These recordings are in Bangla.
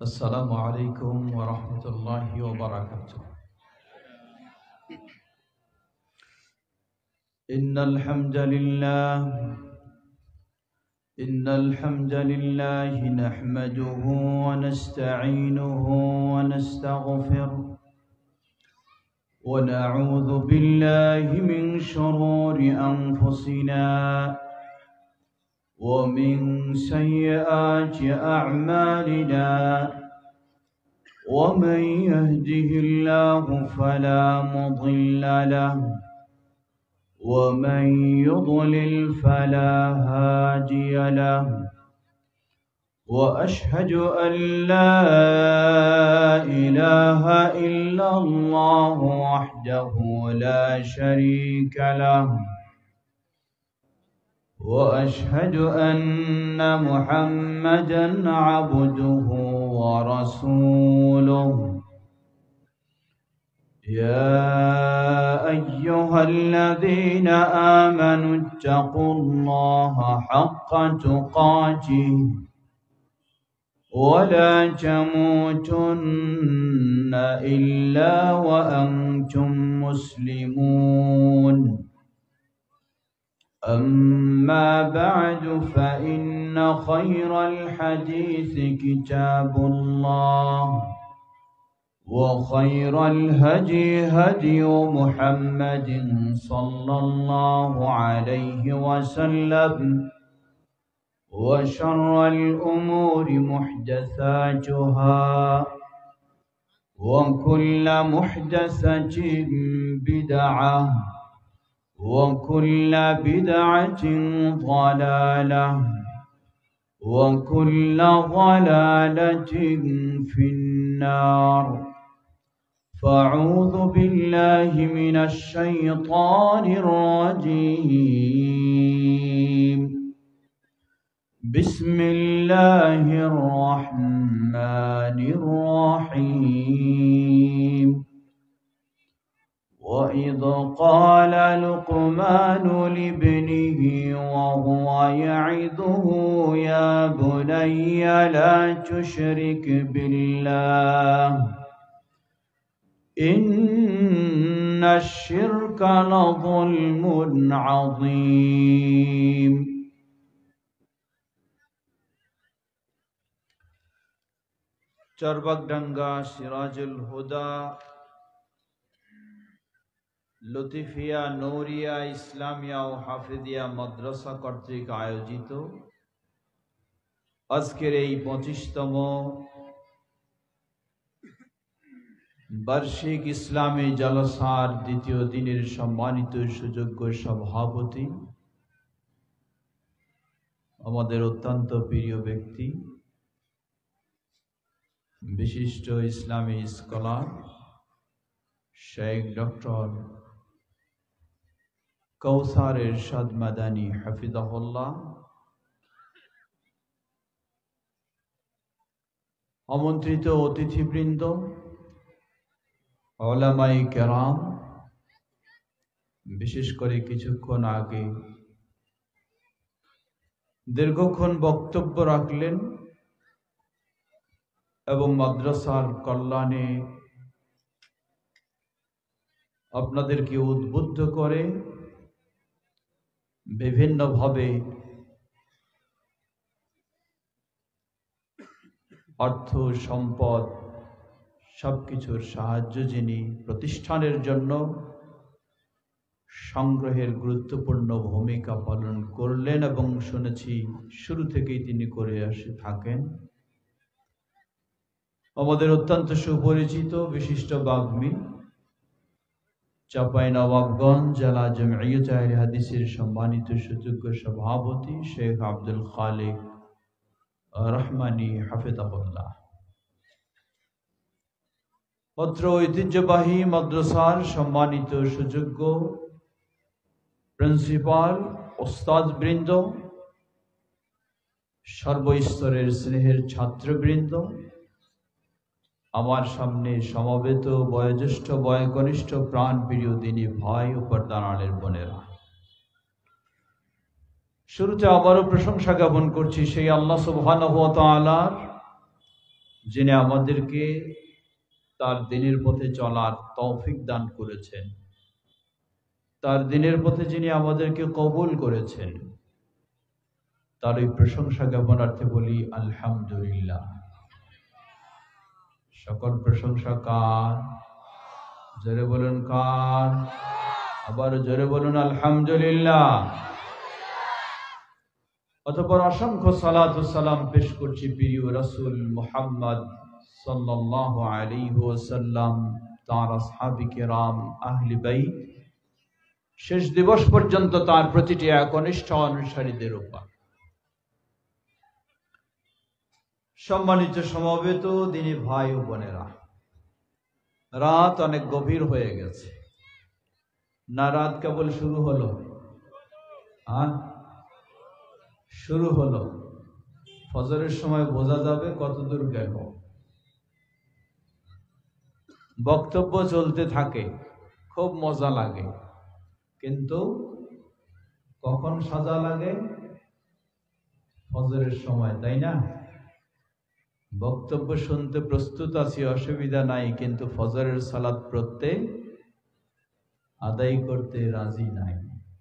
السلام عليكم ورحمة الله وبركاته. إن الحمد لله نحمده ونستعينه ونستغفره ونعوذ بالله من شرور أنفسنا ومن سيئات أعمالنا ومن يهده الله فلا مضل له ومن يضلل فلا هادي له وأشهد أن لا إله إلا الله وحده لا شريك له وأشهد أن محمدًا عبده ورسوله. يا أيها الذين آمنوا اتقوا الله حق تقاته ولا تموتن إلا وأنتم مسلمون. أما بعد فإن خير الحديث كتاب الله وخير الهدي هدي محمد صلى الله عليه وسلم وشر الأمور محدثاتها وكل محدثة بدعة وكل بدعة ضلالة وكل ضلالة في النار. فأعوذ بالله من الشيطان الرجيم. بسم الله الرحمن الرحيم. وإذ قال لقمان لابنه وهو يعظه يا بني لا تشرك بالله إن الشرك لظلم عظيم. চরবাগডাঙ্গা সিরাজুল হুদা লতিফিয়া নূরিয়া ইসলামিয়া ও হাফিজিয়া মাদ্রাসা কর্তৃক আয়োজিত আজকের এই 25তম বার্ষিক ইসলামী জলসার দ্বিতীয় দিনের সম্মানিত সুযোগ্য সভাপতি, আমাদের অত্যন্ত প্রিয় ব্যক্তি, বিশিষ্ট ইসলামী স্কলার শেখ ডক্টর কৌসার এরশাদ মাদানী হাফিজাহুল্লাহ, আমন্ত্রিত অতিথিবৃন্দ, উলামায়ে কেরাম, বিশেষ করে কিছুক্ষণ আগে দীর্ঘক্ষণ বক্তব্য রাখলেন এবং মাদ্রাসার কল্যাণে আপনাদেরকে উদ্বুদ্ধ করে বিভিন্নভাবে অর্থ সম্পদ সবকিছুর সাহায্য যিনি প্রতিষ্ঠানের জন্য সংগ্রহের গুরুত্বপূর্ণ ভূমিকা পালন করলেন এবং শুনেছি শুরু থেকেই তিনি করে আসে থাকেন, আমাদের অত্যন্ত সুপরিচিত বিশিষ্ট বাগ্মী, চাঁপাইনবাবগঞ্জ জেলা জমিয়ত আহলে হাদিসের সম্মানিত সুযোগ্য সভাপতি শেখ আব্দুল খালিক রহমানী হাফিজাহুল্লাহ, অত্র ঐতিহ্যবাহী মাদ্রাসার সম্মানিত সুযোগ্য প্রিন্সিপাল, ওস্তাদবৃন্দ, সর্বস্তরের স্নেহের ছাত্রবৃন্দ, আমার সামনে সমবেত বয়োজ্যেষ্ঠ বয়োকনিষ্ঠ প্রাণপ্রিয় দিনী ভাই ও পর্দার আড়ালের বোনেরা, শুরুতে আবারও প্রশংসা জ্ঞাপন করছি সেই আল্লাহ সুবহানাহু ওয়া তাআলার যিনি আমাদেরকে তার দিনের পথে চলার তৌফিক দান করেছেন, তার দিনের পথে যিনি আমাদেরকে কবুল করেছেন, তার এই প্রশংসা জ্ঞাপনার্থে বলি আলহামদুলিল্লাহ। সকল প্রশংসা কার? জোরে বলুন কার? আবার জোরে বলুন আলহামদুলিল্লাহ। অতঃপর অসংখ্য সালাত ও সালাম পেশ করছি প্রিয় রাসূল মুহাম্মদ সাল্লাল্লাহু আলাইহি ওয়াসাল্লাম, তার আসহাবে কিরাম, আহলে বাইত, শেষ দিবস পর্যন্ত তার প্রতিটি একনিষ্ঠ অনুসারীদের উপর। সম্মানিত সমবেত দিনী ভাই ও বোনেরা, রাত অনেক গভীর হয়ে গেছে না? রাত কেবল শুরু হলো। শুরু হলো, ফজরের সময় বোঝা যাবে কতদূর গেল। বক্তব্য চলতে থাকে, খুব মজা লাগে, কিন্তু কখন সাজা লাগে? ফজরের সময়, তাই না? বক্তব্য শুনতে প্রস্তুত আছি, অসুবিধা নাই, কিন্তু ফজরের সালাত পড়তে আদায় করতে রাজি নাই।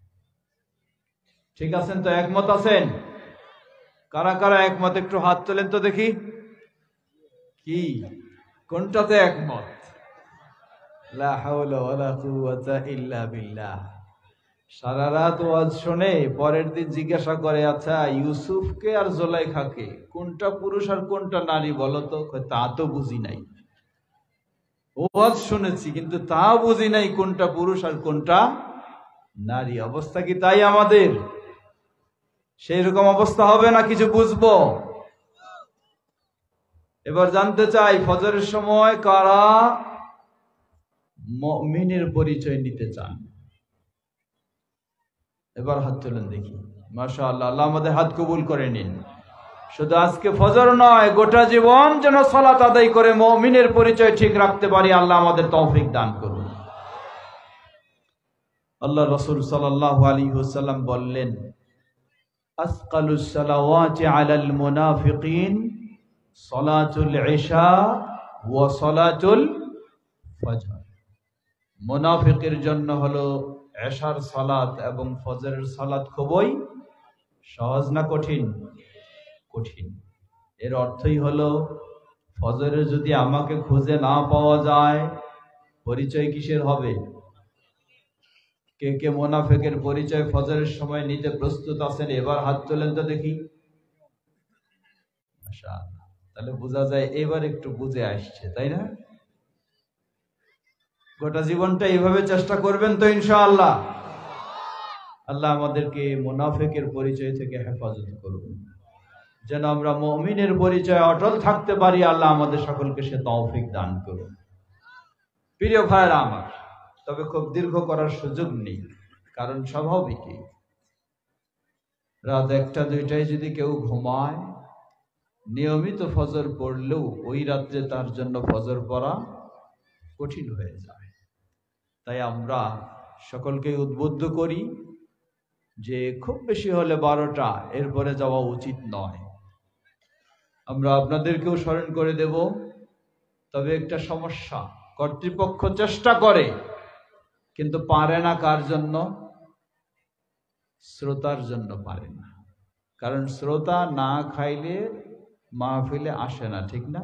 ঠিক আছেন তো? একমত আছেন? কারা কারা একমত একটু হাত তোলেন তো দেখি। কি কোনটাতে একমত? লা হাওলা ওয়ালা কুওয়াতা ইল্লা বিল্লাহ। সারা রাত ওয়াজ শুনে পরের দিন জিজ্ঞাসা করে, আচ্ছা ইউসুফকে আর জোলাইখাকে কোনটা পুরুষ আর কোনটা নারী বলো তো? তা তো বুঝি নাই। ওয়াজ শুনেছি কিন্তু তা বুঝি নাই কোনটা পুরুষ আর কোনটা নারী। অবস্থা কি তাই আমাদের? সেই রকম অবস্থা হবে না কিছু বুঝবো? এবার জানতে চাই, ফজরের সময় কারা মুমিনের পরিচয় নিতে চান? এবার হাত তোলেন দেখি। মাশাআল্লাহ, আল্লাহ আমাদের হাত কবুল করে নিন। শুধু আজকে ফজর নয়, গোটা জীবন যেন সালাত আদায় করে মুমিনের পরিচয় ঠিক রাখতে পারি, আল্লাহ আমাদের তৌফিক দান করুন। আল্লাহ রাসূল সাল্লাল্লাহু আলাইহি ওয়াসাল্লাম বললেন, আসকালুস সালাওয়াতি আলাল মুনাফিকিন সালাতুল ইশা ওয়া সালাতুল ফজর। মুনাফিকের জন্য হলো এশার সালাত এবং ফজরের সালাত খুবই সহজ না কঠিন? কঠিন। এর অর্থই হলো, ফজরে যদি আমাকে খুঁজে না পাওয়া যায়, পরিচয় কিসের হবে? কে কে মুনাফিকের পরিচয় ফজরের সময় নিতে প্রস্তুত আছেন? এবার হাত তোলেন তো দেখি। মাশাআল্লাহ, তাহলে বোঝা যায় এবার একটু বুঝে আসছে, তাই না? গোটা জীবনটা এইভাবে চেষ্টা করবেন তো ইনশাআল্লাহ? আল্লাহ আমাদেরকে মুনাফিকের পরিচয় থেকে হেফাজত করুন, যেন আমরা মুমিনের পরিচয় অটল থাকতে পারি। আল্লাহ আমাদের সকলকে সে তৌফিক দান করুন। প্রিয় ভাইরা আমার, তবে খুব দীর্ঘ করার সুযোগ নেই, কারণ স্বাভাবিকই রাত 1টা 2টায় যদি কেউ ঘুমায়, নিয়মিত ফজর পড়লেও ওই রাত্রে তার জন্য ফজর পড়া কঠিন হয়ে যায়। তাই আমরা সকলকে উদ্বুদ্ধ করি যে খুব বেশি হলে 12টা, এরপরে যাওয়া উচিত নয়। আমরা আপনাদেরকেও স্মরণ করে দেব। তবে একটা সমস্যা, কর্তৃপক্ষ চেষ্টা করে কিন্তু পারে না। কার জন্য? শ্রোতার জন্য পারে না। কারণ শ্রোতা না খাইলে মাহফিলে আসে না, ঠিক না?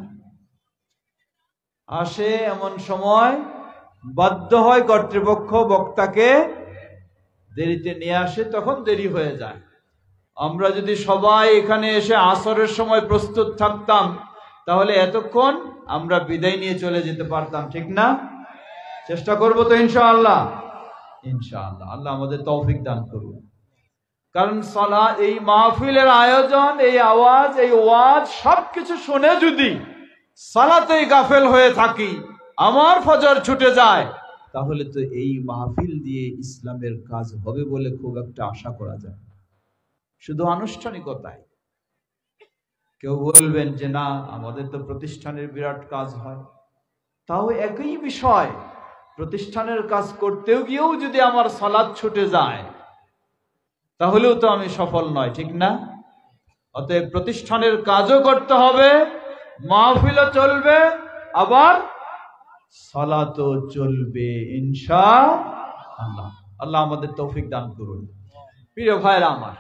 আসে এমন সময় বাধ্য হয় কর্তৃপক্ষ বক্তাকে দেরিতে নিয়ে আসে, তখন দেরি হয়ে যায়। আমরা যদি সবাই এখানে এসে আসরের সময় প্রস্তুত থাকতাম, তাহলে এতক্ষণ আমরা বিদায় নিয়ে চলে যেতে পারতাম, ঠিক না? চেষ্টা করব তো ইনশাআল্লাহ। ইনশাআল্লাহ আল্লাহ আমাদের তৌফিক দান করুন। কারণ সালাত, এই মাহফিলের আয়োজন, এই আওয়াজ, এই ওয়াজ সবকিছু শুনে যদি সালাতেই গাফেল হয়ে থাকি, আমার ফজর ছুটে যায়, তাহলে তো এই মাহফিল দিয়ে ইসলামের কাজ হবে বলে খুব একটা আশা করা যায়। শুধু আনুষ্ঠানিকতায়। কেউ বলবেন যে না, আমাদের তো প্রতিষ্ঠানের বিরাট কাজ হয়। তাও একই বিষয়, প্রতিষ্ঠানের কাজ করতেও গিয়েও যদি আমার সালাত ছুটে যায়, তাহলেও তো আমি সফল নয়, ঠিক না? অতএব প্রতিষ্ঠানের কাজও করতে হবে, মাহফিলও চলবে, আবার সালাতও চলবে ইনশাআল্লাহ। আল্লাহ আমাদের তৌফিক দান করুন। প্রিয় ভাইরা আমার,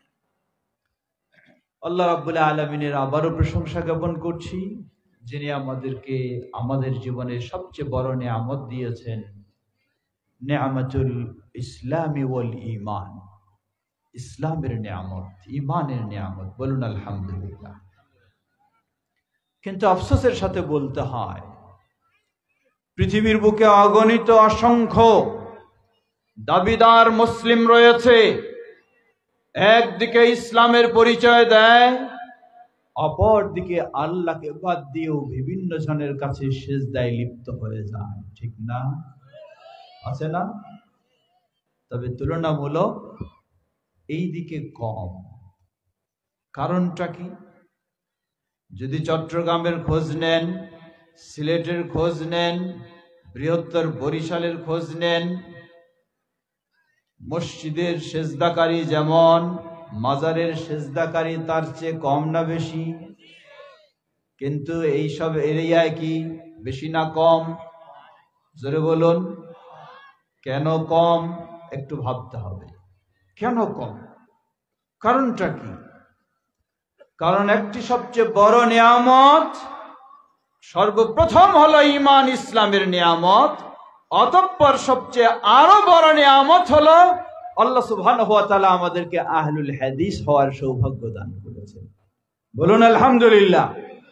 আল্লাহ রাব্বুল আলামিনের আবারও প্রশংসা জ্ঞাপন করছি, যিনি আমাদেরকে আমাদের জীবনের সবচেয়ে বড় নিয়ামত দিয়েছেন, নিয়ামতুল ইসলামি ওয়াল ঈমান, ইসলামের নিয়ামত, ঈমানের নিয়ামত। বলুন আলহামদুলিল্লাহ। কিন্তু আফসোসের সাথে বলতে হয়, পৃথিবীর বুকে অগণিত অসংখ্য দাবিদার মুসলিম রয়েছে, একদিকে ইসলামের পরিচয় দেয়, অপরদিকে আল্লাহকে বাদ দিয়েও বিভিন্ন জনের কাছে সিজদায় লিপ্ত হয়ে যায়। ঠিক না? আছে না? তবে তুলনামূলক এই দিকে কম। কারণটা কি? যদি চট্টগ্রামের খোঁজ নেন, সিলেটের খোঁজ নেন, বৃহত্তর বরিশালের খোঁজ নেন, মসজিদের সেজদাকারী যেমন, মাজারের সেজদাকারী তার চেয়ে কম না বেশি? কিন্তু এইসব এরিয়ায় কি বেশি না কম? জোরে বলুন। কেন কম? একটু ভাবতে হবে কেন কম, কারণটা কি? কারণ একটি সবচেয়ে বড় নিয়ামত, সর্বপ্রথম হলো ঈমান, ইসলামের নিয়ামত। অতঃপর সবচেয়ে আরো বড় নিয়ামত হলো আল্লাহ সুবহানাহু ওয়া তাআলা আমাদেরকে আহলুল হাদিস হওয়ার সৌভাগ্য দান করেছেন। বলুন আলহামদুলিল্লাহ।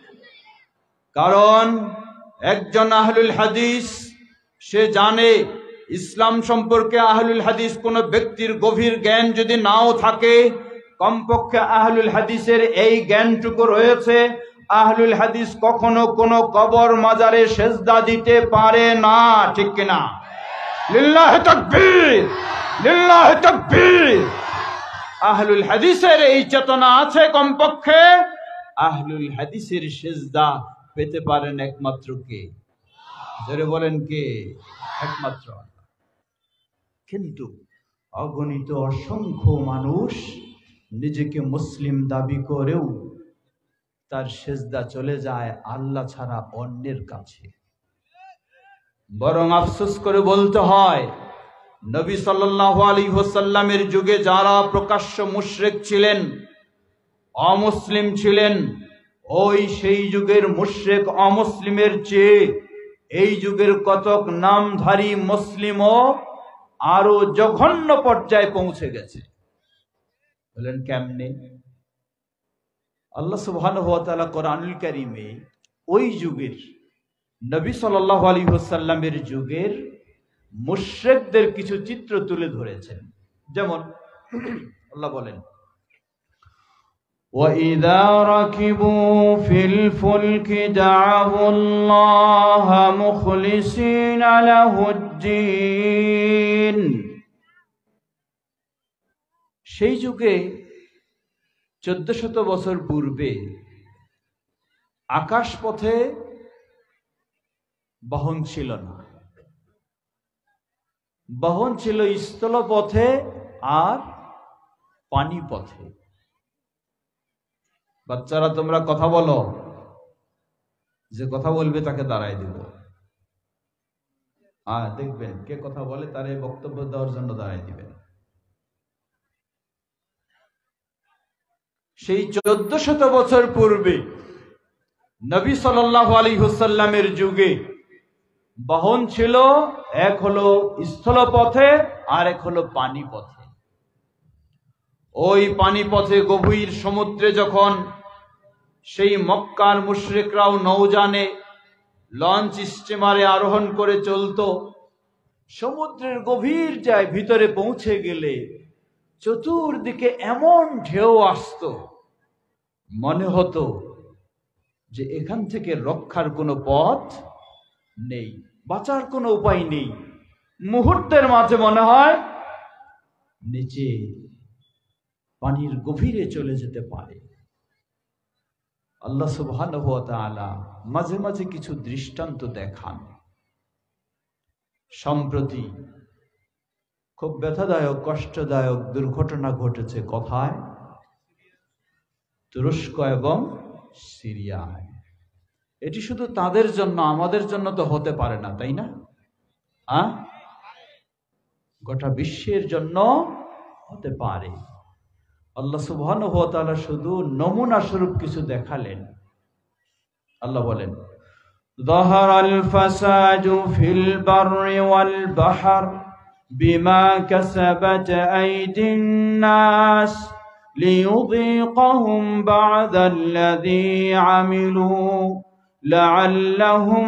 কারণ একজন আহলুল হাদিস, সে জানে ইসলাম সম্পর্কে আহলুল হাদিস কোন ব্যক্তির গভীর জ্ঞান যদি নাও থাকে, কমপক্ষে আহলুল হাদিসের এই জ্ঞানটুকু রয়েছে, আহলুল হাদিস কখনো কোনো কবর মাজারে সেজদা দিতে পারে না। ঠিক কিনা? লিল্লাহি তাকবীর, লিল্লাহি তাকবীর। আহলুল হাদিসের এই চেতনা আছে, কমপক্ষে আহলুল হাদিসের সেজদা পেতে পারেন একমাত্র কে? জোরে বলেন কে? একমাত্র আল্লাহ। কিন্তু অগণিত অসংখ্য মানুষ নিজেকে মুসলিম দাবি করেও তার সেজদা চলে যায় আল্লাহ ছাড়া অন্যের কাছে। বরং আফসোস করে বলতে হয়, নবী সাল্লাল্লাহু আলাইহি ওয়াসাল্লামের যুগে যারা প্রকাশ্য মুশরিক ছিলেন, অমুসলিম ছিলেন, ওই সেই যুগের মুশরিক অমুসলিমের চেয়ে এই যুগের কতক নামধারী মুসলিমও আরো জঘন্য পর্যায়ে পৌঁছে গেছে। বলেন কেমনে? আল্লাহ সুবহানাহু ওয়া তাআলা কোরআনুল কারীমে ওই যুগের নবী সাল্লাল্লাহু আলাইহি ওয়াসাল্লামের যুগের মুশরিকদের কিছু চিত্র তুলে ধরেছেন। যেমন আল্লাহ বলেন, وَإِذَا رَكِبُوا فِي الْفُلْكِ دَعَوُا اللَّهَ مُخْلِصِينَ لَهُ الدِّينَ। সেই যুগে 1400 বছর পূর্বে আকাশ পথে বহন ছিল না, বহন ছিল স্থল পথে আর পানি পথে। বাচ্চারা তোমরা কথা বলো, যে কথা বলবে তাকে দাঁড়ায় দেব। দেখবেন কে কথা বলে তার এই বক্তব্য দেওয়ার জন্য দাঁড়ায় দিবেন। সেই 1400 বছর পূর্বে নবী সাল্লাল্লাহু আলাইহি ওয়াসাল্লামের যুগে বহন ছিল, এক হলো স্থল পথে আর এক হলো পানি পথে। ওই পানি পথে গভীর সমুদ্রে যখন সেই মক্কার মুশরিকরাও নৌযানে, লঞ্চ, স্টিমারে আরোহণ করে চলতো, সমুদ্রের গভীর যায় ভিতরে পৌঁছে গেলে চতুর্দিকে এমন ঢেউ আসতো, মনে হতো যে এখান থেকে রক্ষার কোনো পথ নেই, বাঁচার কোনো উপায় নেই। মুহূর্তের মাঝে মনে হয় নিচে পানির গভীরে চলে যেতে পারে। আল্লাহ সুবহানাহু ওয়া তাআলা মাঝে মাঝে কিছু দৃষ্টান্ত দেখান। সম্প্রতি খুব ব্যথাদায়ক, কষ্টদায়ক দুর্ঘটনা ঘটেছে কোথায়? তুরস্ক এবং সিরিয়ায়। এটি শুধু তাদের জন্য, আমাদের জন্য তো হতে পারে না, তাই না? গোটা বিশ্বের জন্য হতে পারে। আল্লাহ সুবহানাহু ওয়া তাআলা শুধু নমুনা স্বরূপ কিছু দেখালেন। আল্লাহ বলেন, যাহারাল ফাসাদু ফিল বাররি ওয়াল বাহর বিমা কাসাবাত আইদিন নাস লিয়ুযীকাহুম বা'দাল্লাযী আমিলু লাআল্লাহুম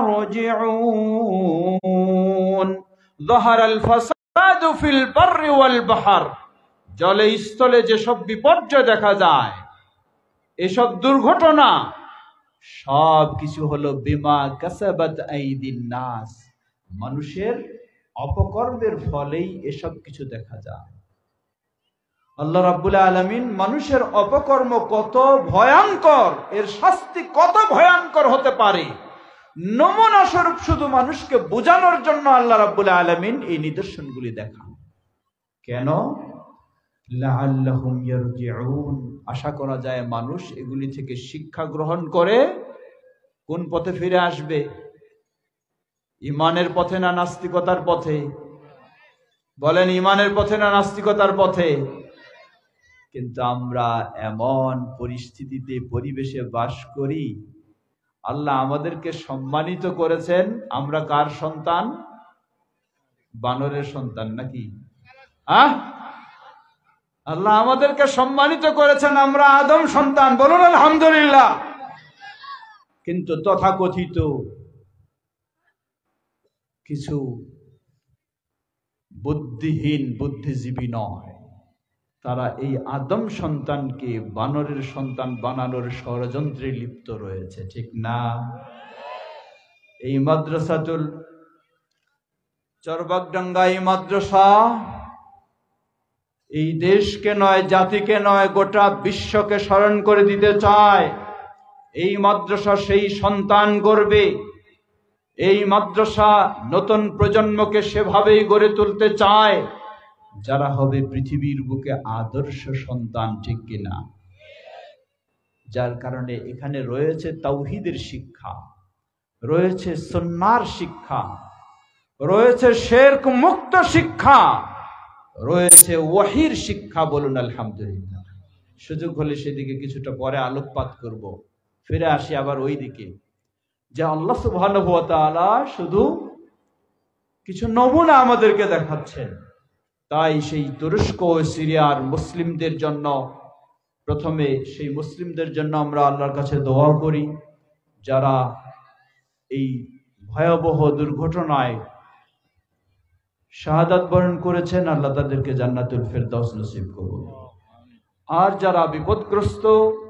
ইয়ারজিউন। যাহারাল ফাসাদু ফিল বাররি ওয়াল বাহর, জলে স্থলে যেসব বিপর্যয় দেখা যায়, এসব দুর্ঘটনা সব কিছু হলো বিমা কাসাবাত আইদিন নাস, মানুষের অপকর্মের ফলেই এসব কিছু দেখা যায়। আল্লাহ রাব্বুল আলামিন মানুষের অপকর্ম কত ভয়ঙ্কর, এর শাস্তি কত ভয়ঙ্কর হতে পারে, নমুনা স্বরূপ শুধু মানুষকে বোঝানোর জন্য আল্লাহ রাব্বুল আলামিন এই নিদর্শনগুলি দেখান। কেন? লাআল্লাহুম ইয়ারজিউন, আশা করা যায় মানুষ এগুলি থেকে শিক্ষা গ্রহণ করে কোন পথে ফিরে আসবে? ঈমানের পথে না নাস্তিকতার পথে? বলেন, ঈমানের পথে না নাস্তিকতার পথে? কিন্তু আমরা এমন পরিস্থিতিতে, পরিবেশে বাস করি, আল্লাহ আমাদেরকে সম্মানিত করেছেন। আমরা কার সন্তান? বানরের সন্তান নাকি? আল্লাহ আমাদেরকে সম্মানিত করেছেন, আমরা আদম সন্তান, বলুন আলহামদুলিল্লাহ। কিন্তু তথাকথিত কিছু বুদ্ধিহীন, বুদ্ধিজীবী নয়, তারা এই আদম সন্তানকে বানরের সন্তান বানানোর ষড়যন্ত্রে লিপ্ত রয়েছে, ঠিক না? এই মাদ্রাসাতুল চরবাগডাঙ্গা, এই মাদ্রাসা এই দেশকে নয়, জাতিকে নয়, গোটা বিশ্বকে স্মরণ করে দিতে চায়। এই মাদ্রাসা সেই সন্তান গড়বে, এই মাদ্রাসা নতুন প্রজন্মকে সেভাবেই গড়ে তুলতে চায় যারা হবে পৃথিবীর বুকে আদর্শ সন্তান, ঠিক কিনা? যার কারণে এখানে রয়েছে তাওহীদের শিক্ষা, রয়েছে সুন্নাহর শিক্ষা, রয়েছে শিরক মুক্ত শিক্ষা, রয়েছে ওয়াহির শিক্ষা, বলুন আলহামদুলিল্লাহ। সুযোগ হলে সেদিকে কিছুটা পরে আলোকপাত করব। ফিরে আসি আবার ওই দিকে, যে আল্লাহ সুবহানাহু ওয়া তাআলা শুধু কিছু নমুনা আমাদেরকে দেখাচ্ছেন। তাই সেই তুরস্ক ও সিরিয়ার মুসলিমদের জন্য, প্রথমে সেই মুসলিমদের জন্য আমরা আল্লাহর কাছে দোয়া করি যারা এই ভয়াবহ দুর্ঘটনায় শাহাদাত বরণ করেছেন, আল্লাহ তাদেরকে জান্নাতুল ফেরদাউস নসিব করুন। আর যারা বিপদগ্রস্ত,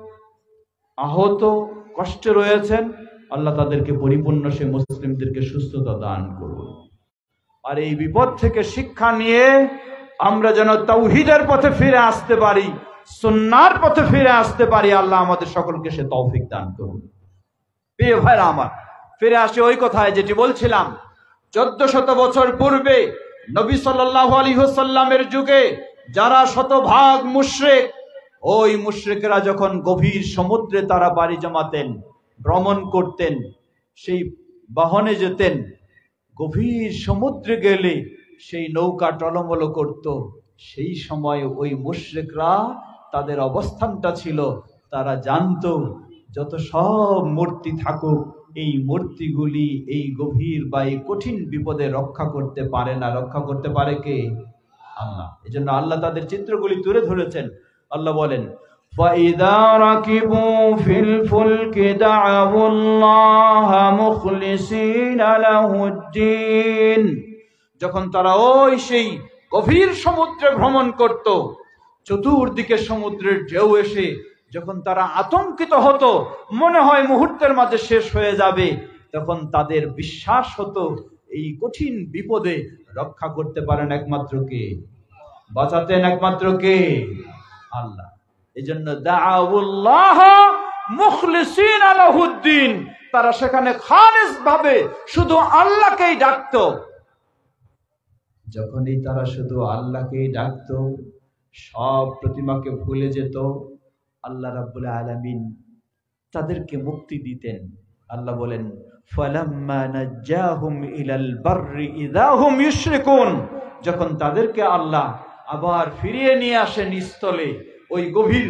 আহত, কষ্টে রয়েছেন, আল্লাহ তাদেরকে পরিপূর্ণ সেই মুসলিমদেরকে সুস্থতা দান করুন। আর এই বিপদ থেকে শিক্ষা নিয়ে আমরা যেন তাওহীদের পথে ফিরে আসতে পারি, সুন্নাহর পথে ফিরে আসতে পারি, আল্লাহ আমাদের সকলকে সে তৌফিক দান করুন। প্রিয় ভাইরা আমার, ফিরে আসি ওই কথায় যেটি বলছিলাম। 1400 বছর পূর্বে নবী সাল্লাল্লাহু আলাইহি ওয়াসাল্লামের যুগে যারা শতভাগ মুশরিক, ওই মুশরিকরা যখন গভীর সমুদ্রে তারা পাড়ি জমাতেন, ভ্রমণ করতেন, সেই বাহনে যেতেন, গভীর সমুদ্রে গেলে সেই নৌকা টলমল করত। সেই সময় ওই মুশরিকরা, তাদের অবস্থানটা ছিল, তারা জানতো যত সব মূর্তি থাকুক, এই মূর্তিগুলি এই গভীর বা এই কঠিন বিপদে রক্ষা করতে পারে না। রক্ষা করতে পারে কে? আল্লাহ। এজন্য আল্লাহ তাদের চিত্রগুলি তুলে ধরেছেন। আল্লাহ বলেন, فَإِذَا رَكِبُوا فِي الْفُلْكِ دَعَوُا اللَّهَ مُخْلِصِينَ لَهُ الدِّينَ, যখন তারা ওই সেই গভীর সমুদ্রে ভ্রমণ করত, চতুর্দিকে সমুদ্রের ঢেউ এসে যখন তারা আতঙ্কিত হতো, মনে হয় মুহূর্তের মাঝে শেষ হয়ে যাবে, তখন তাদের বিশ্বাস হতো এই কঠিন বিপদে রক্ষা করতে পারেন একমাত্র কে? বাঁচাতেন একমাত্র কে? আল্লাহ। এজন্য দাআউল্লাহ মুখলিসিনা লাহুদ্দিন, তারা সেখানে খালিস ভাবে শুধু আল্লাহকেই ডাকতো। যখনই তারা শুধু আল্লাহকেই ডাকতো, সব প্রতিমাকে ভুলে যেত, আল্লাহ রাব্বুল আলামিন তাদেরকে মুক্তি দিতেন। আল্লাহ বলেন ফালাম্মা নাজ্জাহুম ইলাল বাররি ইযা হুম ইউশরিকুন, যখন তাদেরকে আল্লাহ আবার ফিরিয়ে নিয়ে আসেন স্থলে, ওই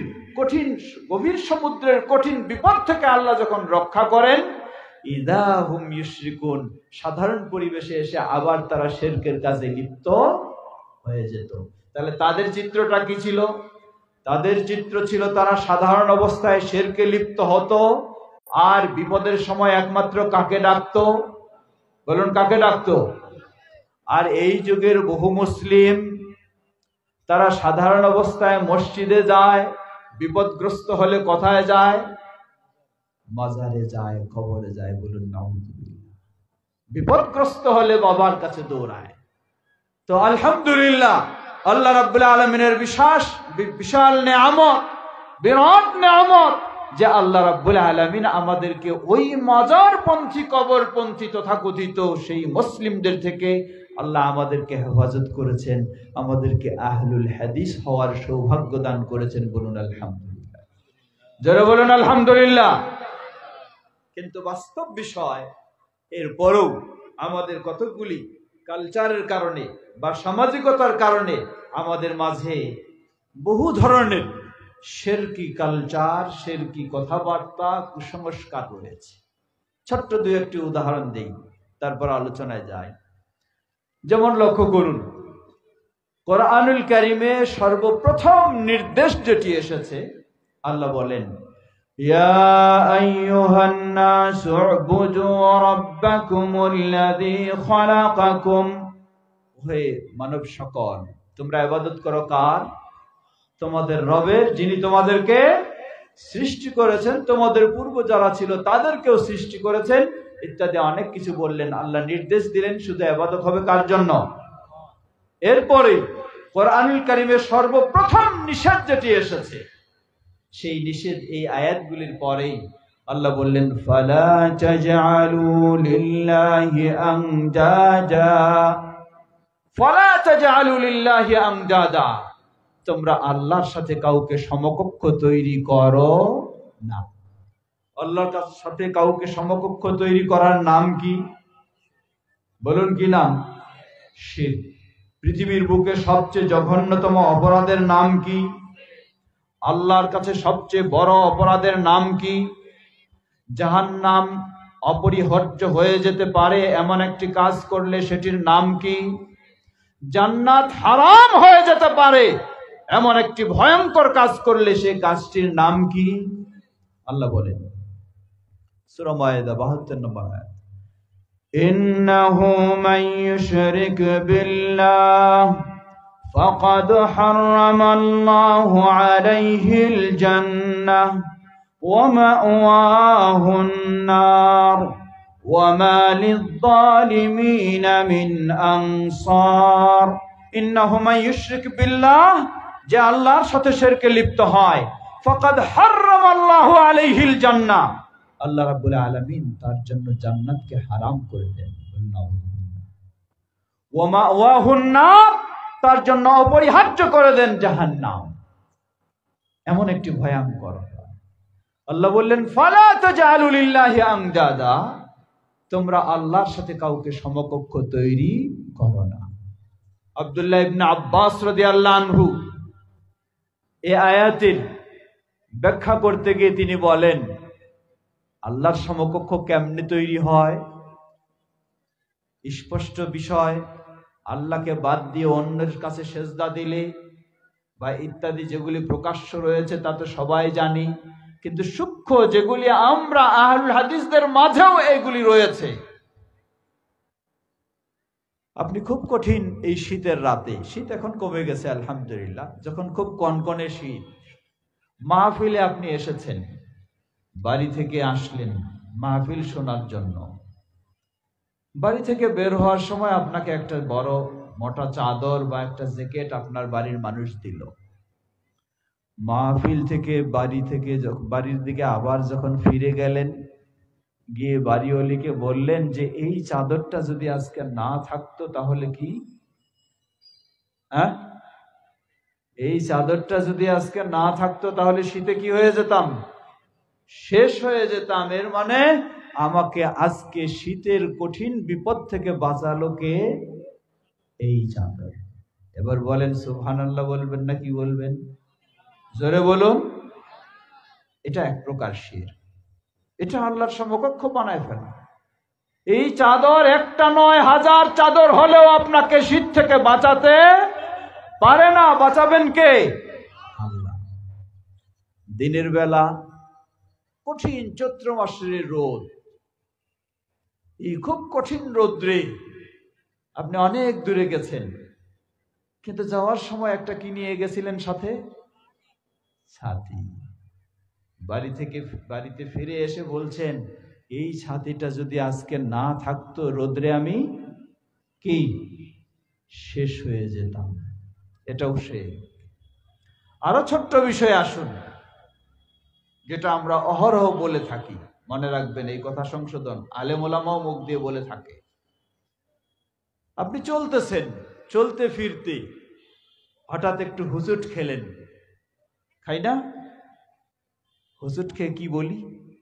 গভীর সমুদ্রের কঠিন বিপদ থেকে আল্লাহ যখন রক্ষা করেন, ইযা হুম ইউশরিকুন, সাধারণ পরিবেশে এসে আবার তারা শিরকের কাজে লিপ্ত হয়ে যেত। তাহলে তাদের চিত্রটা কি ছিল? তাদের চিত্র ছিল তারা সাধারণ অবস্থায় শিরকে লিপ্ত হতো, আর বিপদের সময় একমাত্র কাকে ডাকতো? বলুন, কাকে ডাকতো? আর এই যুগের বহু মুসলিম তারা সাধারণ অবস্থায় মসজিদে যায়, বিপদগ্রস্ত হলে কোথায় যায়? মাজারে যায়, কবরে যায়। বলুন নাউযুবিল্লাহ। বিপদগ্রস্ত হলে বাবার কাছে দৌড়ায়। তো আলহামদুলিল্লাহ, আল্লাহ রাব্বুল আলামিনের বিশাল নেয়ামত, বিরাট নেয়ামত যে আল্লাহ রাব্বুল আলামিন আমাদেরকে ওই মাজারপন্থী, কবরপন্থী তথাকথিত সেই মুসলিমদের থেকে আল্লাহ আমাদেরকে হেফাজত করেছেন, আমাদেরকে আহলুল হাদিস হওয়ার সৌভাগ্য দান করেছেন। বলুন আলহামদুলিল্লাহ, জোরে বলুন আলহামদুলিল্লাহ। কিন্তু বাস্তব বিষয়, এরপরও আমাদের কতগুলি কালচারের কারণে বা সামাজিকতার কারণে আমাদের মাঝে বহু ধরনের শিরকি কালচার, শিরকি কথাবার্তা, কুসংস্কার রয়েছে। ছোট্ট দুই একটি উদাহরণ দেই, তারপর আলোচনায় যাই। যেমন লক্ষ্য করুন, কোরআনুল কারীমে সর্বপ্রথম নির্দেশ যেটি এসেছে, আল্লাহ বলেন ইয়া আইয়ুহান নাসু উবুদু রাব্বাকুমুল্লাযী খালাকাকুম, হে মানব সকল, তোমরা ইবাদত করো কার? তোমাদের রবের, যিনি তোমাদেরকে সৃষ্টি করেছেন, তোমাদের পূর্ব যারা ছিল তাদেরকেও সৃষ্টি করেছেন, ইত্যাদি অনেক কিছু বললেন। আল্লাহ নির্দেশ দিলেন শুধু ইবাদত হবে কার জন্য? এরপরে কোরআনুল কারীমের সর্বপ্রথম নিষেধ যেটি এসেছে, সেই নিষেধ এই আয়াতগুলির পরেই আল্লাহ বললেন ফালা তাজআলু লিল্লাহি আমদাদা, ফালা তাজআলু লিল্লাহি আমদাদা, তোমরা আল্লাহর সাথে কাউকে সমকক্ষ তৈরি করো না। আল্লাহর সাথে কাউকে সমকক্ষ তৈরি করার নাম কি? বলুন কি নাম? শিরক। পৃথিবীর বুকে সবচেয়ে জঘন্যতম অপরাধের নাম কি? আল্লাহর কাছে সবচেয়ে বড় অপরাধের নাম কি? জাহান্নাম অপরিহার্য হয়ে যেতে পারে এমন একটি কাজ করলে সেটির নাম কি? জান্নাত হারাম হয়ে যেতে পারে এমন একটি ভয়ঙ্কর কাজ করলে সেই কাজটির নাম কি? আল্লাহ বলেন সূরা মায়েদা ৭২ নম্বর আয়াত, ইন্নাহু মান ইউশরিক বিল্লাহ ফাকাদ হারামাল্লাহু আলাইহিল জান্নাহ ওয়া মাওয়াহুন নার ওয়া মা লিয-যালিমিনা মিন আনসার। ইন্নাহু মান ইউশরিক বিল্লাহ, যে আল্লাহর সাথে শিরকে লিপ্ত হয়, ফাকাদ হারামাল্লাহু আলাইহিল জান্নাহ, আল্লাহ রাব্বুল আলামিন তার জন্য জান্নাতকে হারাম করে দেন। ওয়া মাওয়াহুন নার, তার জন্য অপরিহার্য করে দেন জাহান্নাম। এমন একটি ভয়ঙ্কর। আল্লাহ বললেন ফালা তাজআলু লিল্লাহি আমদাদা, তোমরা আল্লাহর সাথে কাউকে সমকক্ষ তৈরি করো না। আব্দুল্লাহ ইবনে আব্বাস রাদিয়াল্লাহু আনহু এই আয়াতের ব্যাখ্যা করতে গিয়ে তিনি বলেন, আল্লাহর সমকক্ষ কেমনে তৈরি হয়? স্পষ্ট বিষয়, আল্লাহকে বাদ দিয়ে অন্যের কাছে সেজদা দিলে বা ইত্যাদি যেগুলি প্রকাশ্য রয়েছে তা তো সবাই জানি, কিন্তু সূক্ষ্ম যেগুলি আমরা আহলুল হাদিসদের মাঝেও এগুলি রয়েছে। আপনি খুব কঠিন এই শীতের রাতে, শীত এখন কমে গেছে আলহামদুলিল্লাহ, যখন খুব কনকনে শীত, মাহফিলে আপনি এসেছেন, বাড়ি থেকে আসলেন মাহফিল শোনার জন্য, বাড়ি থেকে বের হওয়ার সময় আপনাকে একটা বড় মোটা চাদর বা একটা জ্যাকেট আপনার বাড়ির মানুষ দিল। মাহফিল থেকে বাড়ির দিকে আবার যখন ফিরে গেলেন, গিয়ে বাড়িওয়ালিকে বললেন যে এই চাদরটা যদি আজকে না থাকতো তাহলে কি? এই চাদরটা যদি আজকে না থাকতো তাহলে শীতে কি হয়ে যেতাম? শেষ হয়ে যেতাম। এর মানে আমাকে আজকে শীতের কঠিন বিপদ থেকে বাঁচালো কে? এই চাদর। এবার বলেন সুবহানাল্লাহ বলবেন না কি বলবেন? জোরে বলুন। এটা এক প্রকার শিরক, এটা আল্লাহর সমকক্ষ বানায় ফেলা। এই চাদর একটা নয়, হাজার চাদর হলেও আপনাকে শীত থেকে বাঁচাতে পারে না। বাঁচাবেন কে? আল্লাহ। দিনের বেলা কঠিন চৈত্র মাসের রোদ, এই খুব কঠিন রোদ্রে আপনি অনেক দূরে গেছেন, কিন্তু যাওয়ার সময় একটা কি নিয়ে গেছিলেন সাথে? ছাতি। বাড়িতে ফিরে এসে বলছেন, এই ছাতিটা যদি আজকে না থাকতো, রোদ্রে আমি কি শেষ হয়ে যেতাম। এটাও সে। আরো ছোট্ট বিষয় আসুন, যেটা আমরা অহরহ বলে থাকি, মনে রাখবেন এই কথা সংশোধন, আলেম ওলামাও মুখ দিয়ে বলে থাকে। আপনি চলতেছেন, চলতে ফিরতে হঠাৎ একটু হুজুট খেলেন, খাই না? হুজুট খেয়ে কি বলি?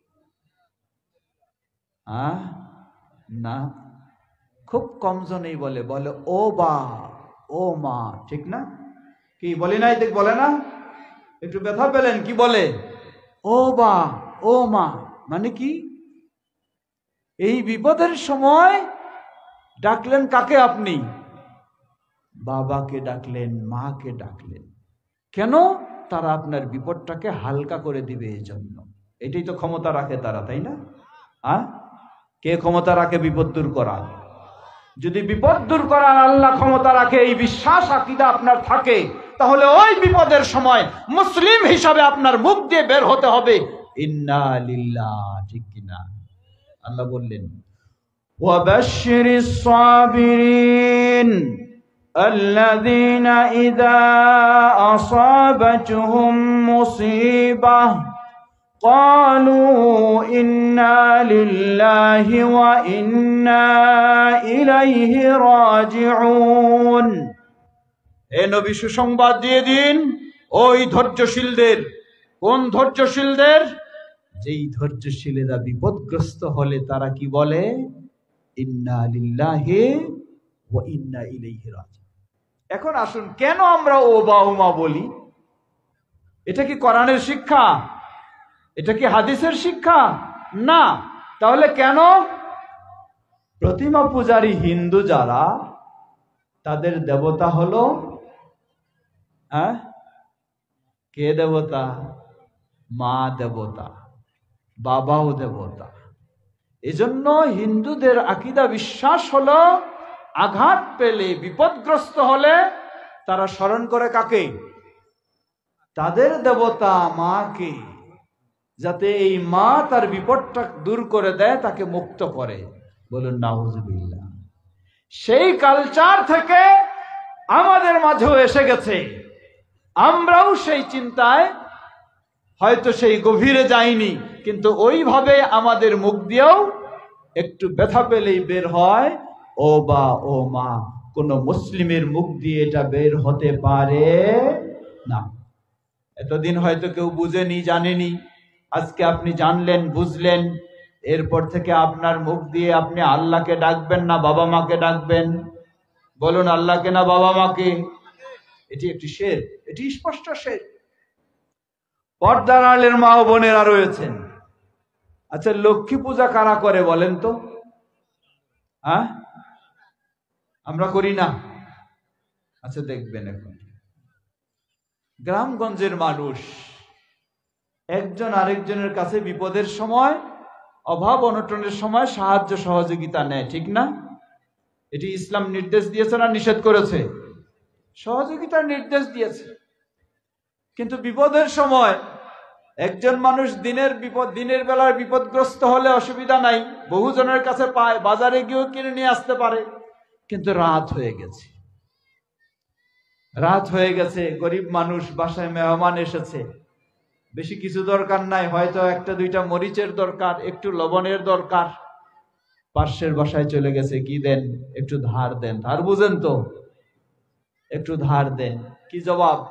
না, খুব কম জনেই বলে ও বা, ও মা, ঠিক না? কি বলি নাই? দেখ বলে না, একটু ব্যথা পেলেন, কি বলে? ও বা, ও মা। মানে কি? এই বিপদের সময় ডাকলেন কাকে? আপনি বাবাকে ডাকলেন, মাকে ডাকলেন। কেন? তারা আপনার বিপদটাকে হালকা করে দিবে এই জন্য। এটাই তো ক্ষমতা রাখে তারা, তাই না? কে ক্ষমতা রাখে বিপদ দূর করার? যদি বিপদ দূর করার আল্লাহ ক্ষমতা রাখে, এই বিশ্বাস আকীদা আপনার থাকে, তাহলে ওই বিপদের সময় মুসলিম হিসাবে আপনার মুখ দিয়ে বের হতে হবে ইন্না লিল্লাহ, ঠিক কিনা? আল্লাহ বললেন, ওয়াবাশশিরিস সাবিরিন আল্লাযীনা ইযা আসাবাতুহুম মুসিবাহ ক্বালু ইন্না লিল্লাহি ওয়া ইন্না ইলাইহি রাজিউন। হে নবী, সুসংবাদ দিয়ে দিন ওই ধৈর্যশীলদের। কোন ধৈর্যশীলদের? যেই ধৈর্যশীলেরা বিপদগ্রস্ত হলে তারা কি বলে? ইন্না লিল্লাহি ওয়া ইন্না ইলাইহি রাজিউন। এখন আসুন, কেন আমরা ও বা উমা বলি? এটা কি কোরআনের শিক্ষা? এটা কি হাদিসের শিক্ষা? না। তাহলে কেন? প্রতিমা পূজারী হিন্দু যারা, তাদের দেবতা হলো কে দেবতা? মা দেবতা, বাবাও দেবতা। এজন্য হিন্দুদের আকীদা বিশ্বাস হলো, আঘাত পেলে, বিপদগ্রস্ত হলে তারা স্মরণ করে কাকে? তাদের দেবতা মাকে, যাতে এই মা তার বিপদটা দূর করে দেয়, তাকে মুক্ত করে। বলুন নাউজুবিল্লাহ। সেই কালচার থেকে আমাদের মাঝেও এসে গেছে। আমরাও সেই চিন্তায় হয়তো সেই গভীরে যাইনি, কিন্তু ওইভাবে আমাদের মুখ দিয়েও একটু ব্যথা পেলেই বের হয় ও বা, ও মা। কোন মুসলিমের মুখ দিয়ে এটা বের হতে পারে না। এতদিন হয়তো কেউ বুঝেনি, জানেনি। আজকে আপনি জানলেন, বুঝলেন। এরপর থেকে আপনার মুখ দিয়ে আপনি আল্লাহকে ডাকবেন না বাবা মাকে ডাকবেন? বলুন, আল্লাহকে না বাবা মাকে? এটি একটি শিরক, এটি স্পষ্ট শিরক। পর্দার আড়ালের মা ও বোনেরা রয়েছেন। আচ্ছা, লক্ষ্মী পূজা কারা করে বলেন তো? আমরা করি না? আচ্ছা, দেখবেন এখন গ্রামগঞ্জের মানুষ একজন আরেকজনের কাছে বিপদের সময়, অভাব অনটনের সময় সাহায্য সহযোগিতা নেয়, ঠিক না? এটি ইসলাম নির্দেশ দিয়েছে না নিষেধ করেছে? সহযোগিতার নির্দেশ দিয়েছে। কিন্তু বিপদের সময় একজন মানুষ দিনের বেলায় বিপদগ্রস্ত হলে অসুবিধা নাই, বহুজনের কাছে পায়, বাজারে গিয়েও কিনে নিয়ে আসতে পারে। কিন্তু রাত হয়ে গেছে, গরিব মানুষ, বাসায় মেহমান এসেছে, বেশি কিছু দরকার নাই, হয়তো একটা দুইটা মরিচের দরকার, একটু লবণের দরকার। পাশের বাসায় চলে গেছে, কি দেন? একটু ধার দেন। ধার বুঝেন তো? একটু ধার দেন। কি জবাব?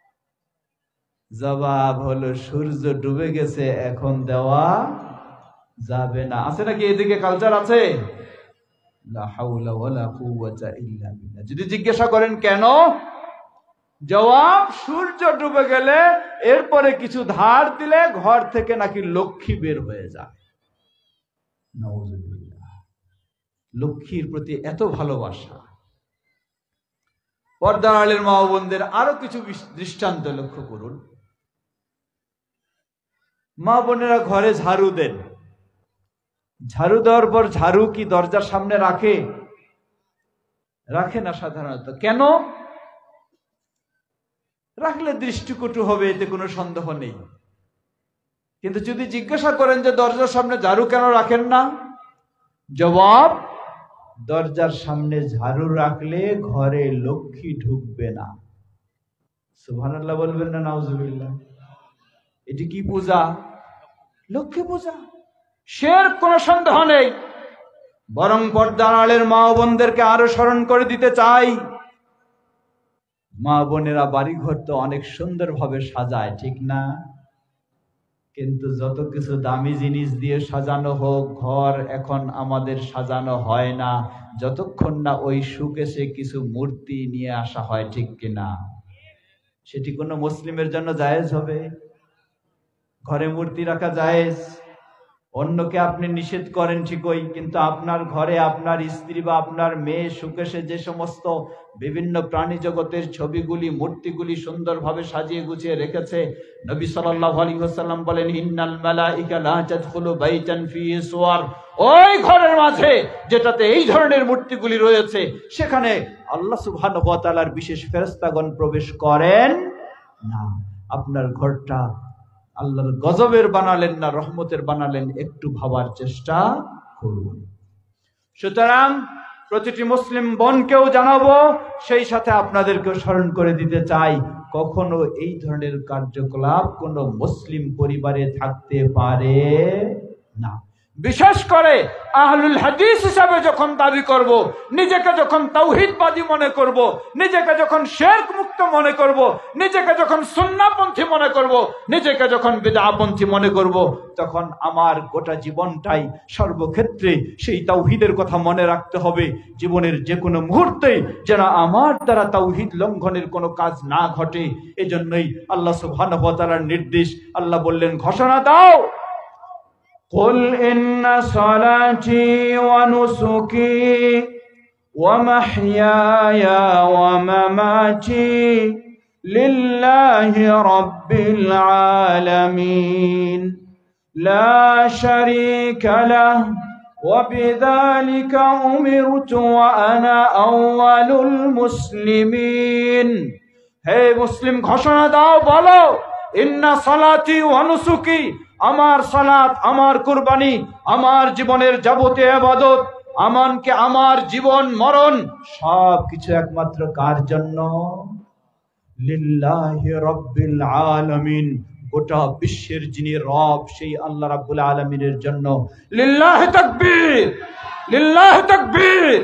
জবাব হলো, সূর্য ডুবে গেছে, এখন দেওয়া যাবে না। আছে নাকি এদিকে কালচার আছে? লা হাওলা ওয়ালা কুওয়াতা ইল্লা বিল্লাহ। যদি জিজ্ঞাসা করেন কেন, জবাব সূর্য ডুবে গেলে এরপরে কিছু ধার দিলে ঘর থেকে নাকি লক্ষ্মী বের হয়ে যায়। নাউযুবিল্লাহ। লক্ষ্মীর প্রতি এত ভালোবাসা। পর্দার আড়ালের মা ও বোনদের আরো কিছু দৃষ্টান্ত লক্ষ্য করুন। মা বোনেরা ঘরে ঝাড়ু দেন, ঝাড়ু দেওয়ার পর ঝাড়ু কি দরজার সামনে রাখে? রাখে না সাধারণত। কেন? রাখলে দৃষ্টিকটু হবে, এতে কোনো সন্দেহ নেই। কিন্তু যদি জিজ্ঞাসা করেন যে দরজার সামনে ঝাড়ু কেন রাখেন না, জবাব, দরজার সামনে ঝাড়ু রাখলে ঘরে লক্ষ্মী ঢুকবে না। সুবহানাল্লাহ বলবেন না নাউজুবিল্লাহ? এটি কি পূজা? লক্ষ্মী পূজা। শিরক, কোনো সন্দেহ নেই। বরং পর্দার আড়ালের মা ও বোনদেরকে আরো স্মরণ করে দিতে চাই, মা বোনেরা বাড়িঘর তো অনেক সুন্দরভাবে সাজায়, ঠিক না? কিন্তু যত কিছু দামি জিনিস দিয়ে সাজানো হোক, ঘর এখন আমাদের সাজানো হয় না যতক্ষণ না ওই শোকেসে কিছু মূর্তি নিয়ে আসা হয়, ঠিক কিনা? সেটি কোনো মুসলিমের জন্য জায়েজ হবে? ঘরে মূর্তি রাখা জায়েজ? অন্যকে আপনি নিষেধ করেন ঠিকই, কিন্তু আপনার ঘরে আপনার স্ত্রী বা আপনার মেয়ে শোকেসে যে সমস্ত বিভিন্ন প্রাণী জগতের ছবিগুলি, মূর্তিগুলি সুন্দরভাবে সাজিয়ে গুছিয়ে রেখেছে, নবী সাল্লাল্লাহু আলাইহি ওয়াসাল্লাম বলেন, ইন্নাল মালাইকা লা তাদখুলু বাইতান ফিহি সুওয়ার, ওই ঘরের মাঝে যেটাতে এই ধরনের মূর্তিগুলি রয়েছে সেখানে আল্লাহ সুবহানাহু ওয়া তাআলার বিশেষ ফেরেশতাগণ প্রবেশ করেন না। আপনার ঘরটা আল্লাহর গজবের বানালেন না রহমতের বানালেন, একটু ভাবার চেষ্টা করুন। সুতরাং প্রতিটি মুসলিম বোনকেও জানাবো, সেই সাথে আপনাদেরকেও স্মরণ করে দিতে চাই, কখনো এই ধরনের কার্যকলাপ কোন মুসলিম পরিবারে থাকতে পারে না। বিশেষ করে আহলুল হাদিস হিসাবে যখন দাবি করব, নিজেকে যখন তাওহীদবাদী মনে করব, নিজেকে যখন শিরক মুক্ত মনে করব, নিজেকে যখন সুন্নাহপন্থী মনে করব, নিজেকে যখন বিদআপন্থী মনে করব, তখন আমার গোটা জীবনটাই সর্বক্ষেত্রে সেই তাওহীদের কথা মনে রাখতে হবে। জীবনের যে কোনো মুহূর্তেই যেন আমার দ্বারা তাওহীদ লঙ্ঘনের কোনো কাজ না ঘটে। এজন্যই আল্লাহ সুবহানাহু ওয়া তাআলার নির্দেশ, আল্লাহ বললেন, ঘোষণা দাও, قل إن صلاتي ونسكي ومحياي ومماتي لله رب العالمين لا شريك له وبذلك أمرت وأنا أول المسلمين। হে মুসলিম, ঘোষণা দাও, বলো, ইন্না সালাতি ওয়া নুসুকি, আমার সালাত, আমার কুরবানি, আমার জীবনের যাবতীয় ইবাদত, আমানকে আমার জীবন মরণ সব কিছু একমাত্র কার জন্য? লিল্লাহি রাব্বিল আলামিন, গোটা বিশ্বের যিনি রব সেই আল্লাহ রাব্বুল আলামিনের জন্য। লিল্লাহি তাকবীর, লিল্লাহি তাকবীর।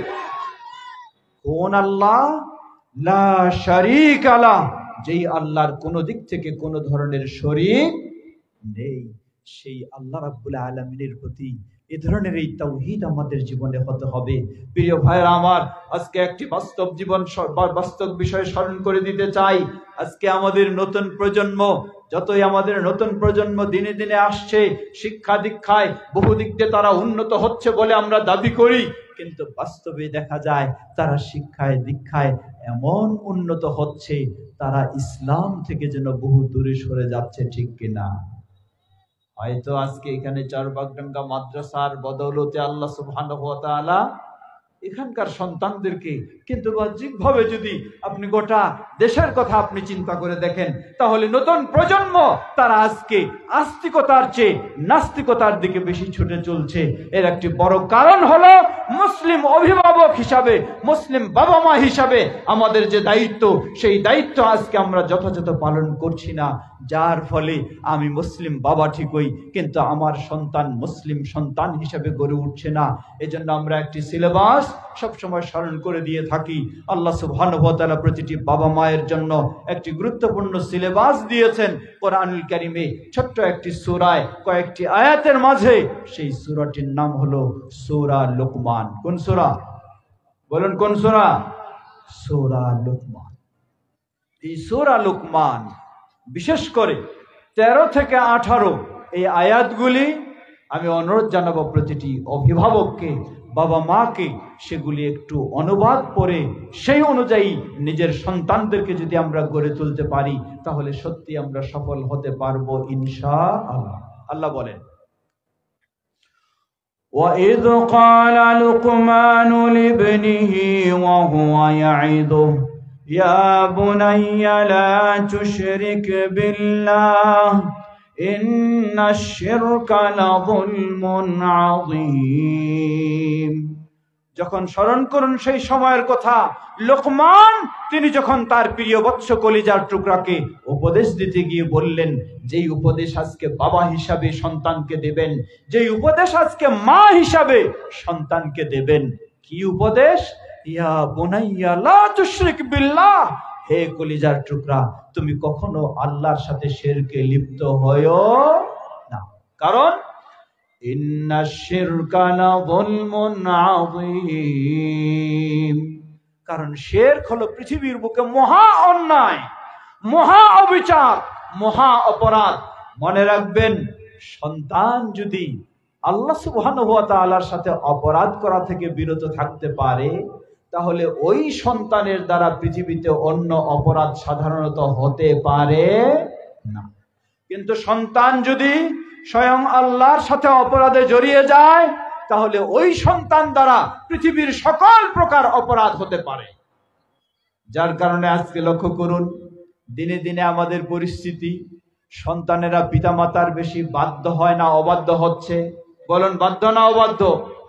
কোন আল্লাহ? লা শারীকা লাহ, যেই আল্লাহর কোন দিক থেকে কোন ধরনের শরীক নেই, সেই আল্লাহ রাব্বুল আলামিনের প্রতি এ ধরনের এই তাওহীদ আমাদের জীবনে হতে হবে। প্রিয় ভাইরা আমার, আজকে একটি বাস্তব বিষয় স্মরণ করে দিতে চাই। আজকে আমাদের নতুন প্রজন্ম, যতই আমাদের নতুন প্রজন্ম দিনে দিনে আসছে, শিক্ষা দীক্ষায় বহু দিক দিয়ে তারা উন্নত হচ্ছে বলে আমরা দাবি করি, কিন্তু বাস্তবে দেখা যায় তারা শিক্ষায় দীক্ষায় এমন উন্নত হচ্ছে, তারা ইসলাম থেকে যেন বহু দূরে সরে যাচ্ছে, ঠিক কিনা? হয়তো আজকে এখানে চারবাগডাঙ্গা মাদ্রাসার বদৌলতে আল্লাহ সুবহানাহু ওয়া তাআলা এখানকার সন্তানদেরকে, কিন্তু বাহ্যিকভাবে যদি আপনি গোটা দেশের কথা আপনি চিন্তা করে দেখেন, তাহলে নতুন প্রজন্ম তারা আজকে আস্তিকতার চেয়ে নাস্তিকতার দিকে বেশি ছুটে চলছে। এর একটি বড় কারণ হলো মুসলিম অভিভাবক হিসাবে, মুসলিম বাবা মা হিসাবে আমাদের যে দায়িত্ব, সেই দায়িত্ব আজকে আমরা যথাযথ পালন করছি না, যার ফলে আমি মুসলিম বাবা ঠিকই, কিন্তু আমার সন্তান মুসলিম সন্তান হিসাবে গড়ে উঠছে না। এজন্য আমরা একটি সিলেবাস সবসময় স্মরণ করে দিয়ে থাকি। আল্লাহ সুবহানাহু ওয়া তাআলা প্রতিটি বাবা মায়ের পড়ায়ের জন্য একটি গুরুত্বপূর্ণ সিলেবাস দিয়েছেন কোরআনুল কারীমে। ছোট্ট একটি সূরায় কয়েকটি আয়াতের মাঝে সেই সূরাটির নাম হলো সূরা লুকমান। কোন সূরা? বলুন কোন সূরা? সূরা লুকমান। এই সূরা লুকমান বিশেষ করে 13 থেকে 18 এই আয়াতগুলি আমি অনুরোধ জানাবো প্রতিটি অভিভাবককে, বাবা মাকে সেগুলি একটু অনুবাদ করে সেই অনুযায়ী নিজের সন্তানদেরকে যদি আমরা গড়ে তুলতে পারি তাহলে সত্যি আমরা সফল হতে পারবো ইনশাআল্লাহ। আল্লাহ বলেন, وَإِذْ قَالَ لُقْمَانُ لِابْنِهِ وَهُوَ يَعِظُهُ يَا بُنَيَّ لَا تُشْرِكْ بِاللَّهِ إِنَّ الشِّرْكَ لَظُلْمٌ عَظِيمٌ। যখন স্মরণ করুন সেই সময়ের কথা, লোকমান তিনি যখন তার প্রিয় বৎস কলিজার টুকরাকে উপদেশ দিতে গিয়ে বললেন, যেই উপদেশ আজকে বাবা হিসাবে সন্তানকে দেবেন, যেই উপদেশ আজকে মা হিসাবে সন্তানকে দেবেন, কি উপদেশ? ইয়া বুনাইয়া লা তুশরিক বিল্লাহ, হে কলিজার টুকরা তুমি কখনো আল্লাহর সাথে শিরকে লিপ্ত হয়ো না, কারণ ইন্নাশ শিরকা লাযুলমুন আযীম, কারণ শিরক হলো পৃথিবীর বুকে মহা অন্যায়, মহা অবিচার, মহা অপরাধ। মনে রাখবেন, সন্তান যদি আল্লাহ সুবহানাহু ওয়া তাআলার সাথে অপরাধ করা থেকে বিরত থাকতে পারে তাহলে ওই সন্তানের দ্বারা পৃথিবীতে অন্য অপরাধ সাধারণত হতে পারে না। কিন্তু সন্তান যদি স্বয়ং আল্লাহর সাথে অপরাধে জড়িয়ে যায় তাহলে ওই সন্তান দ্বারা পৃথিবীর সকল প্রকার অপরাধ হতে পারে। যার কারণে আজকে লক্ষ্য করুন, দিনে দিনে আমাদের পরিস্থিতি, সন্তানেরা পিতামাতার বেশি বাধ্য হয় না অবাধ্য হচ্ছে। বলুন বাধ্য না অবাধ্য?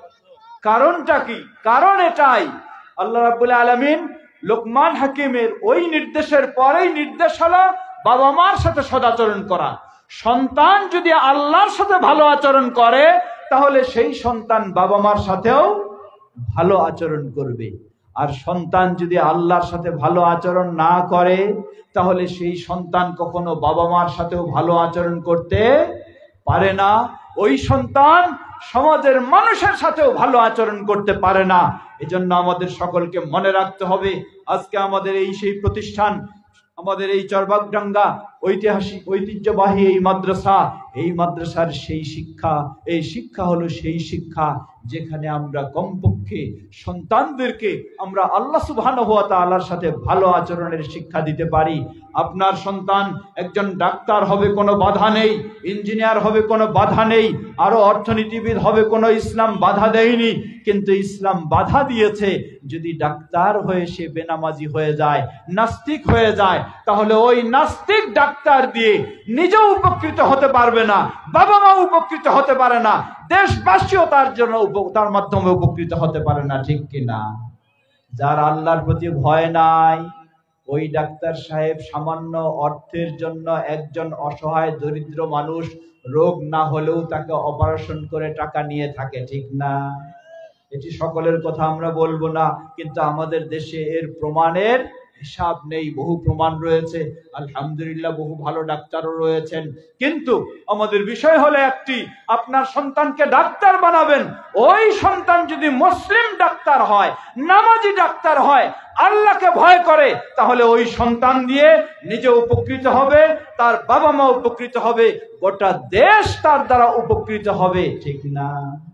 কারণটা কি? কারণ এটাই, আল্লাহ রাব্বুল আলামিন লোকমান হাকিমের ওই নির্দেশের পরেই নির্দেশ হলো বাবা মার সাথে সদাচরণ করা। সন্তান যদি আল্লাহর সাথে ভালো আচরণ করে তাহলে সেই সন্তান বাবা মার সাথেও ভালো আচরণ করবে, আর সন্তান যদি আল্লাহর সাথে ভালো আচরণ না করে তাহলে সেই সন্তান কখনো বাবা মার সাথেও ভালো আচরণ করতে পারে না। ওই সন্তান সমাজের মানুষের সাথেও ভালো আচরণ করতে পারে না। এজন্য আমাদের সকলকে মনে রাখতে হবে, আজকে আমাদের এই সেই প্রতিষ্ঠান, আমাদের এই চরবাগডাঙ্গা ঐতিহাসিক ঐতিহ্যবাহী এই মাদ্রাসার সেই শিক্ষা, এই শিক্ষা হলো সেই শিক্ষা যেখানে আমরা কমপক্ষে সন্তানদেরকে আমরা আল্লাহ সুবহানাহু ওয়া তাআলার সাথে ভালো আচরণের শিক্ষা দিতে পারি। আপনার সন্তান একজন ডাক্তার হবে কোনো বাধা নেই, ইঞ্জিনিয়ার হবে কোনো বাধা নেই, আরো অর্থনীতিবিদ হবে কোনো ইসলাম বাধা দেয়নি, কিন্তু ইসলাম বাধা দিয়েছে যদি ডাক্তার হয়ে সে বেনামাজি হয়ে যায়, নাস্তিক হয়ে যায়, তাহলে ওই নাস্তিক ডাক্তার দিয়ে নিজেও উপকৃত হতে পারবে না, বাবা মা উপকৃত হতে পারে না, দেশবাসীও তার মাধ্যমে উপকৃত হতে পারে না, ঠিক কিনা? যার আল্লাহর প্রতি ভয় নাই ওই ডাক্তার সাহেব সামান্য অর্থের জন্য একজন অসহায় দরিদ্র মানুষ রোগ না হলেও তাকে অপারেশন করে টাকা নিয়ে থাকে, ঠিক না? এটি সকলের কথা আমরা বলবো না, কিন্তু আমাদের দেশে এর প্রমাণের হিসাব নেই। বহু প্রমাণ রয়েছে, আলহামদুলিল্লাহ বহু ভালো ডাক্তারও রয়েছেন। কিন্তু আমাদের বিষয় হলো একটি, আপনার সন্তানকে ডাক্তার বানাবেন, ওই সন্তান যদি মুসলিম ডাক্তার হয়, নামাজি ডাক্তার হয়, আল্লাহকে ভয় করে, তাহলে ওই সন্তান দিয়ে নিজে উপকৃত হবে, তার বাবা মা উপকৃত হবে, গোটা দেশ তার দ্বারা উপকৃত হবে, ঠিক না?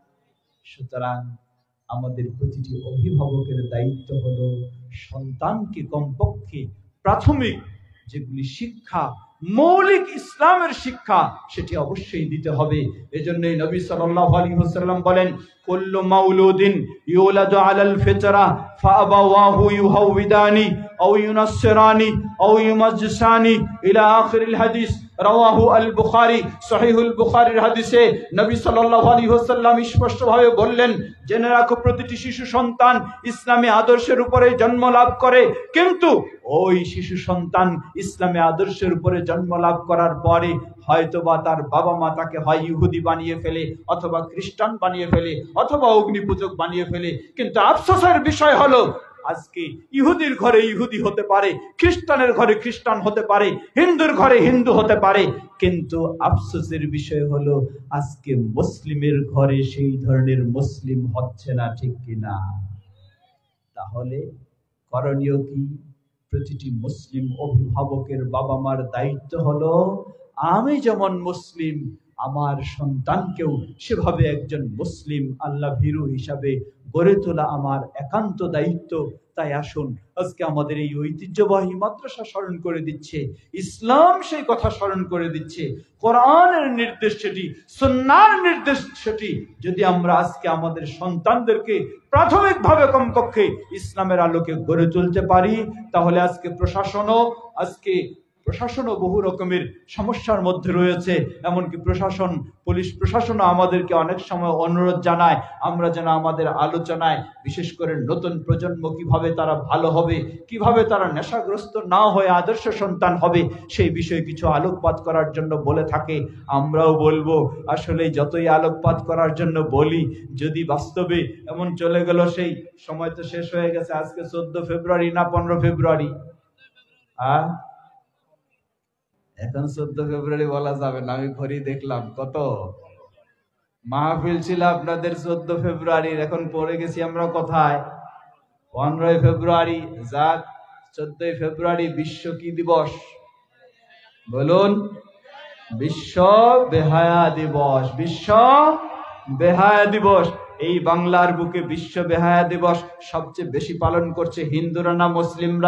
সুতরাং আমাদের প্রতিটি অভিভাবকের দায়িত্ব হলো সন্তানকে কমপক্ষে প্রাথমিক যেগুলি শিক্ষা, মৌলিক ইসলামের শিক্ষা, সেটি অবশ্যই দিতে হবে। এজন্যই নবী সাল্লাল্লাহু আলাইহি ওয়াসাল্লাম বলেন, কুল্লু মাউলুদিন ইউলাদু আলাল ফিতরা ফাআবাওয়াহু ইউহাউদানি আও ইউনাসসিরানি আও ইউমাজ্জিসানি ইলা আখিরিল হাদিস, রাওয়াহু আল বুখারী। সহিহুল বুখারীর হাদিসে নবী সাল্লাল্লাহু আলাইহি ওয়াসাল্লাম স্পষ্টভাবে বললেন, জেনে রাখো প্রতিটি শিশু সন্তান ইসলামী আদর্শের উপরে জন্ম লাভ করে, কিন্তু ওই শিশু সন্তান ইসলামী আদর্শের উপরে জন্ম লাভ করার পরে হয়তোবা তার বাবা মা তাকে হয় ইহুদি বানিয়ে ফেলে, অথবা খ্রিস্টান বানিয়ে ফেলে, অথবা অগ্নিপূজক বানিয়ে ফেলে। কিন্তু আফসোসের বিষয় হলো আজকে ইহুদির ঘরে ইহুদি হতে পারে, খ্রিস্টানের ঘরে খ্রিস্টান হতে পারে, হিন্দুর ঘরে হিন্দু হতে পারে, কিন্তু আফসোসের বিষয় হলো আজকে মুসলিমের ঘরে সেই ধরনের মুসলিম হচ্ছে না, ঠিক কিনা? তাহলে করণীয় কি? প্রতিটি মুসলিম অভিভাবকের বাবা মার দায়িত্ব হলো আমি যেমন মুসলিম আমার সন্তানকেও সেভাবে একজন মুসলিম আল্লাহ ভীরু হিসাবে গড়ে তোলা আমার একান্ত দায়িত্ব। তাই আসুন আজকে আমাদের এই ঐতিহ্যবাহী মাদ্রাসা স্মরণ করে দিচ্ছে, ইসলাম সেই কথা স্মরণ করে দিচ্ছে, কোরআনের নির্দেশ সেটি, সুন্নাহর নির্দেশ সেটি। যদি আমরা আজকে আমাদের সন্তানদেরকে প্রাথমিকভাবে কমপক্ষে ইসলামের আলোকে গড়ে তুলতে পারি, তাহলে আজকে প্রশাসনও বহু রকমের সমস্যার মধ্যে রয়েছে। এমনকি পুলিশ প্রশাসনও আমাদেরকে অনেক সময় অনুরোধ জানায় আমরা যেন আমাদের আলোচনায় বিশেষ করে নতুন প্রজন্ম কিভাবে তারা ভালো হবে, কিভাবে তারা নেশাগ্রস্ত না হয়ে আদর্শ সন্তান হবে, সেই বিষয়ে কিছু আলোকপাত করার জন্য বলে থাকে। আমরাও বলবো, আসলে যতই আলোকপাত করার জন্য বলি, যদি বাস্তবে এমন চলে গেল, সেই সময় তো শেষ হয়ে গেছে। আজকে 14 ফেব্রুয়ারি না 15 ফেব্রুয়ারি? এখন 14 ফেব্রুয়ারি বলা যাবে না। আমি ঘড়ি দেখলাম, কত মাহফিল ছিল আপনাদের 14 ফেব্রুয়ারির, এখন পড়ে গেছি আমরা কোথায়? 15 ফেব্রুয়ারি। যাক, 14 ফেব্রুয়ারি বিশ্ব কি দিবস বলুন? বিশ্ব বেহায়া দিবস। বিশ্ব বেহায়া দিবস। এই বাংলার বুকে বিশ্ব বেহায়া দিবস সবচেয়ে বেশি পালন করছে হিন্দুরা না মুসলিমরা?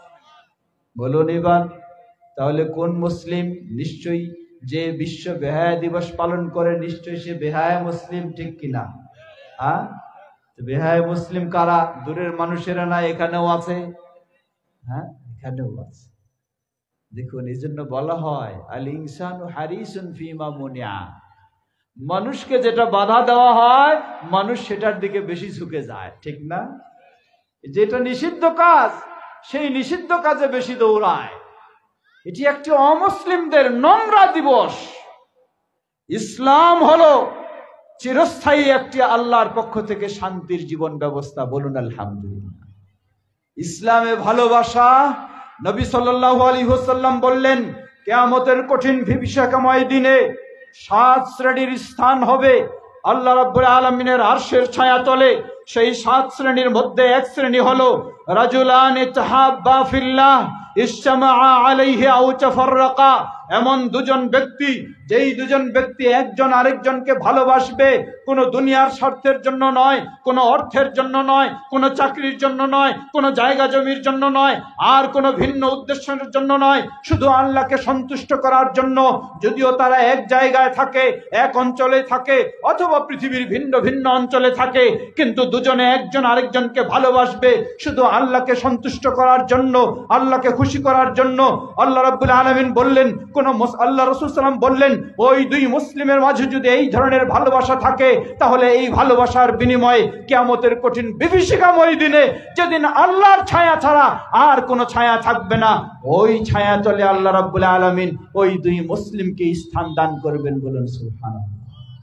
বলুন এবার। তাহলে কোন মুসলিম? নিশ্চয়ই যে বিশ্ব বেহায়া দিবস পালন করে নিশ্চয়ই সে বেহায়া মুসলিম, ঠিক কিনা? বেহায়া মুসলিম কারা? দূরের মানুষেরা না, এখানেও আছে। এখানেও আছে। দেখুন, এই জন্য বলা হয় আল ইনসানু হারিসুন ফিমা মুনিয়া। মানুষকে যেটা বাধা দেওয়া হয় মানুষ সেটার দিকে বেশি ঝুঁকে যায়, ঠিক না? যেটা নিষিদ্ধ কাজ সেই নিষিদ্ধ কাজে বেশি দৌড়ায়। এটি একটি অমুসলিমদের নোংরা দিবস। ইসলাম হলো চিরস্থায়ী একটি আল্লাহর পক্ষ থেকে শান্তির জীবন ব্যবস্থা। বলুন আলহামদুলিল্লাহ। ইসলামে ভালোবাসা, নবী সাল্লাল্লাহু আলাইহি ওয়াসাল্লাম বললেন, কিয়ামতের কঠিন বিভীষিকাময় দিনে 7 শ্রেণীর স্থান হবে আল্লাহ রাব্বুল আলামিনের আরশের ছায়াতলে। সেই 7 শ্রেণীর মধ্যে এক শ্রেণী হলো রাজুলান তাহাব্বা ফিল্লাহ ইজতামাআ আলাইহি আও তাফাররাকা। এমন দুজন ব্যক্তি, যেই দুজন ব্যক্তি একজন আরেকজনকে ভালোবাসবে, কোনো দুনিয়ার স্বার্থের জন্য নয়, কোনো অর্থের জন্য নয়, কোনো চাকরির জন্য নয়, কোনো জায়গা জমির জন্য নয়, আর কোনো ভিন্ন উদ্দেশ্যের জন্য নয়, শুধু আল্লাহকে সন্তুষ্ট করার জন্য। যদিও তারা এক জায়গায় থাকে, এক অঞ্চলে থাকে, অথবা পৃথিবীর ভিন্ন ভিন্ন অঞ্চলে থাকে, কিন্তু দুজনে একজন আরেকজনকে ভালোবাসবে শুধু আল্লাহকে সন্তুষ্ট করার জন্য, আল্লাহকে খুশি করার জন্য। আল্লাহ রাব্বুল আলামিন বললেন, আল্লাহ রাসূল সাল্লাল্লাহু আলাইহি ওয়াসাল্লাম বললেন, ওই দুই মুসলিমের মাঝে যদি এই ধরনের ভালোবাসা থাকে, তাহলে এই ভালোবাসার বিনিময়ে কিয়ামতের কঠিন বিভীষিকাময় দিনে, যেদিন আল্লাহর ছায়া ছাড়া আর কোনো ছায়া থাকবে না, ওই ছায়া তলে আল্লাহ রাব্বুল আলামিন ওই দুই মুসলিমকে স্থান দান করবেন। বলুন সুবহানাল্লাহ।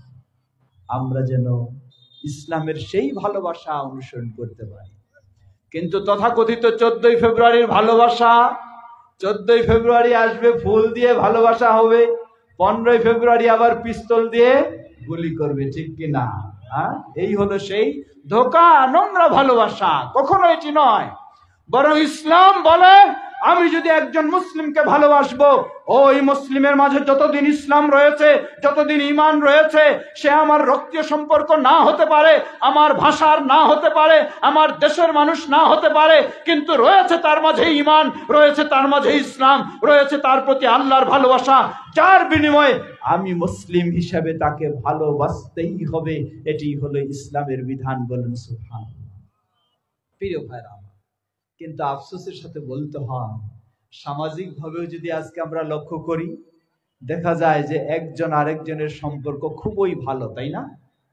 আমরা যেন ইসলামের সেই ভালোবাসা অনুসরণ করতে পারি। কিন্তু তথাকথিত 14 ফেব্রুয়ারির ভালোবাসা, 14 ফেব্রুয়ারি আসবে ফুল দিয়ে ভালোবাসা হবে, 15 ফেব্রুয়ারি আবার পিস্তল দিয়ে গুলি করবে, ঠিক কিনা? এই হলো সেই ধোঁকা, নোংরা ভালোবাসা। কখনো এটি নয়। বরং ইসলাম বলে, আমি যদি একজন মুসলিমকে ভালোবাসবো, ওই মুসলিমের মাঝে যতদিন ইসলাম রয়েছে, যতদিন ঈমান রয়েছে, সে আমার রক্তীয় সম্পর্ক না হতে পারে, আমার ভাষার না হতে পারে, আমার দেশের মানুষ না হতে পারে, কিন্তু রয়েছে তার মাঝে ঈমান, রয়েছে তার মাঝে ইসলাম, রয়েছে তার প্রতি আল্লাহর ভালোবাসা, যার বিনিময়ে আমি মুসলিম হিসেবে তাকে ভালোবাসতেই হবে। এটি হলো ইসলামের বিধান। বলুন সুবহানাল্লাহ। প্রিয় ভাইরা, কিন্তু আফসোসের সাথে বলতে হয়, সামাজিক ভাবেও যদি আজকে আমরা লক্ষ্য করি, দেখা যায় যে একজন আরেকজনের সম্পর্ক খুবই ভালো, তাই না?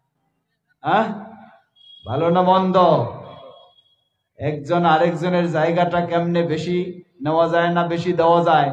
ভালো না মন্দ? একজন আরেকজনের জায়গাটা কেমনে বেশি নেওয়া যায় না বেশি দেওয়া যায়?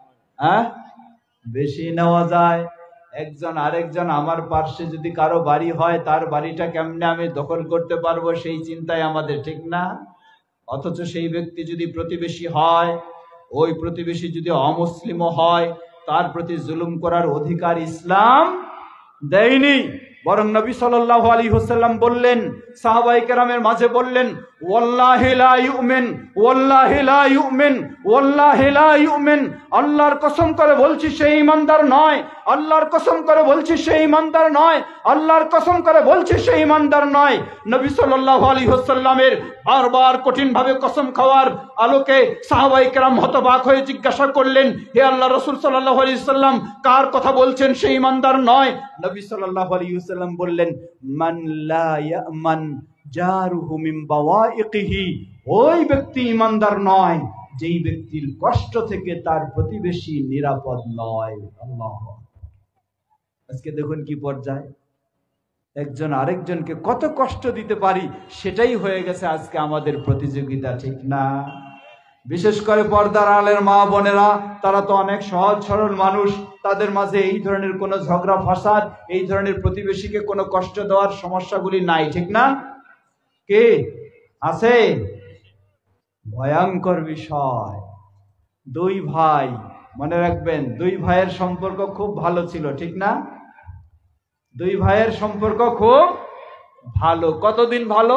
বেশি নেওয়া যায়। একজন আরেকজন, আমার পার্শ্বে যদি কারো বাড়ি হয়, তার বাড়িটা কেমনে আমি দখল করতে পারবো সেই চিন্তায় আমাদের, ঠিক না? অথচ সেই ব্যক্তি যদি প্রতিবেশী হয়, ওই প্রতিবেশী যদি অমুসলিমও হয়, তার প্রতি জুলুম করার অধিকার ইসলাম দেয়নি। বরং নবী সাল্লাল্লাহু আলাইহি ওয়াসাল্লাম বললেন, সাহাবায়ে কেরামের মাঝে বললেন, ওয়াল্লাহি লা ইউমিন, ওয়াল্লাহি লা ইউমিন, ওয়াল্লাহি লা ইউমিন, আল্লাহর কসম করে বলছি সে ঈমানদার নয়, আল্লাহর কসম করে বলছি সে ঈমানদার নয়, আল্লাহর কসম করে বলছি সে ঈমানদার নয়। নবী সাল্লাল্লাহু আলাইহি ওয়াসাল্লামের বারবার কঠিনভাবে কসম খাওয়ার আলোকে সাহাবায়ে কেরাম হতবাক হয়ে জিজ্ঞাসা করলেন, হে আল্লাহর রাসূল সাল্লাল্লাহু আলাইহি ওয়াসাল্লাম, কার কথা বলছেন সে ঈমানদার নয়? নবী সাল্লাল্লাহু আলাইহি ওয়াসাল্লাম বললেন, মান লা ইয়ামান জারুহু মিন বাওয়াইকিহি, ওই ব্যক্তি ঈমানদার নয় যেই ব্যক্তির কষ্ট থেকে তার প্রতিবেশী নিরাপদ নয়। আল্লাহু আকবার। আজকে দেখুন কি পর্যায়ে একজন আরেকজনকে কত কষ্ট দিতে পারি, সেটাই হয়ে গেছে আজকে আমাদের প্রতিযোগিতা, ঠিক না? বিশেষ করে পর্দার আড়ালের মা বোনেরা, তারা তো অনেক সহজ সরল মানুষ, তাদের মাঝে এই ধরনের কোনো ঝগড়া ফাসাদ, এই ধরনের প্রতিবেশীকে কোনো কষ্ট দেওয়ার সমস্যাগুলি নাই, ঠিক না? কে আছে? ভয়ঙ্কর বিষয়। দুই ভাই, মনে রাখবেন, দুই ভাইয়ের সম্পর্ক খুব ভালো ছিল, ঠিক না? দুই ভাইয়ের সম্পর্ক খুব ভালো। কতদিন ভালো?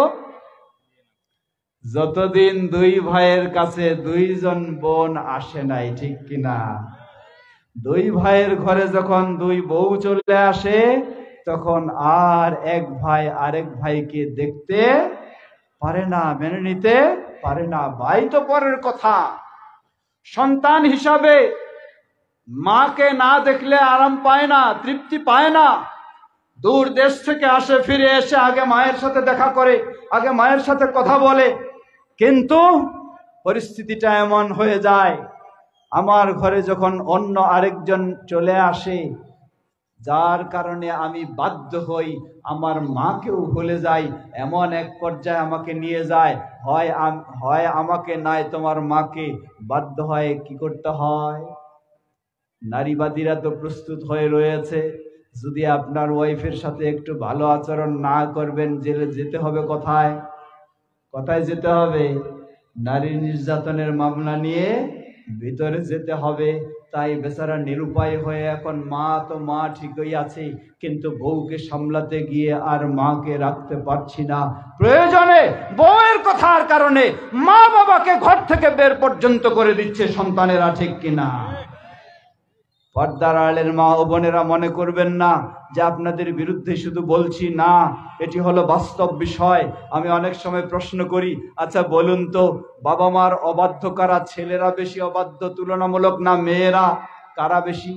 যতদিন দুই ভাইয়ের কাছে দুইজন বোন আসে নাই, ঠিক কিনা? দুই ভাইয়ের ঘরে যখন দুই বউ চলে আসে, তখন আর এক ভাই আরেক ভাইকে দেখতে পারে না, মেনে নিতে পারে না। ভাই তো পরের কথা, সন্তান হিসাবে মাকে না দেখলে আরাম পায় না, তৃপ্তি পায় না। দূর দেশ থেকে আসে, ফিরে এসে আগে মায়ের সাথে দেখা করে, আগে মায়ের সাথে কথা বলে। কিন্তু পরিস্থিতিটা এমন হয়ে যায়, আমার ঘরে যখন অন্য আরেকজন চলে আসে, যার কারণে আমি বাধ্য হই আমার মাকেও ভুলে যাই, এমন এক পর্যায়ে আমাকে নিয়ে যায়, হয় আমাকে নয় তোমার মাকে, বাধ্য হয় কি করতে হয়? নারীবাদীরা তো প্রস্তুত হয়ে রয়েছে, যদি আপনার ওয়াইফের সাথে একটু ভালো আচরণ না করবেন, জেলে যেতে হবে। কোথায় কোথায় যেতে হবে? নারী নির্যাতনের মামলা নিয়ে ভিতরে যেতে হবে। তাই বেচারা নিরুপায় হয়ে এখন মা তো মা ঠিকই আছে, কিন্তু বউকে সামলাতে গিয়ে আর মাকে রাখতে পারছি না। প্রয়োজনে বউয়ের কথার কারণে মা বাবাকে ঘর থেকে বের পর্যন্ত করে দিচ্ছে সন্তানেরা, ঠিক কিনা? পর্দার আড়ালের মা ও বোনেরা, মনে করবেন না যে আপনাদের বিরুদ্ধে শুধু বলছি, না, এটি হলো বাস্তব বিষয়। আমি অনেক সময় প্রশ্ন করি, আচ্ছা বলুন তো, বাবা মার অবাধ্য কারা? ছেলেরা বেশি অবাধ্য তুলনামূলক, না মেয়েরা? কারা বেশি?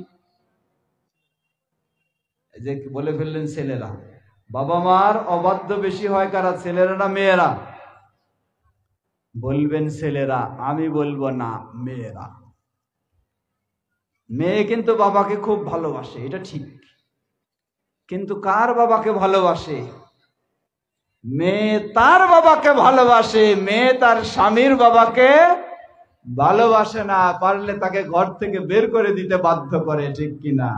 এই যে বলে ফেললেন ছেলেরা। বাবা মার অবাধ্য বেশি হয় কারা, ছেলেরা না মেয়েরা? বলবেন ছেলেরা, আমি বলবো না, মেয়েরা। মেয়ে কিন্তু বাবাকে খুব ভালোবাসে, এটা ঠিক, কিন্তু কার বাবাকে ভালোবাসে? মেয়ে তার বাবাকে ভালোবাসে, মেয়ে তার স্বামীর বাবাকে ভালোবাসে না। পারলে তাকে ঘর থেকে বের করে দিতে বাধ্য করে, ঠিক কিনা?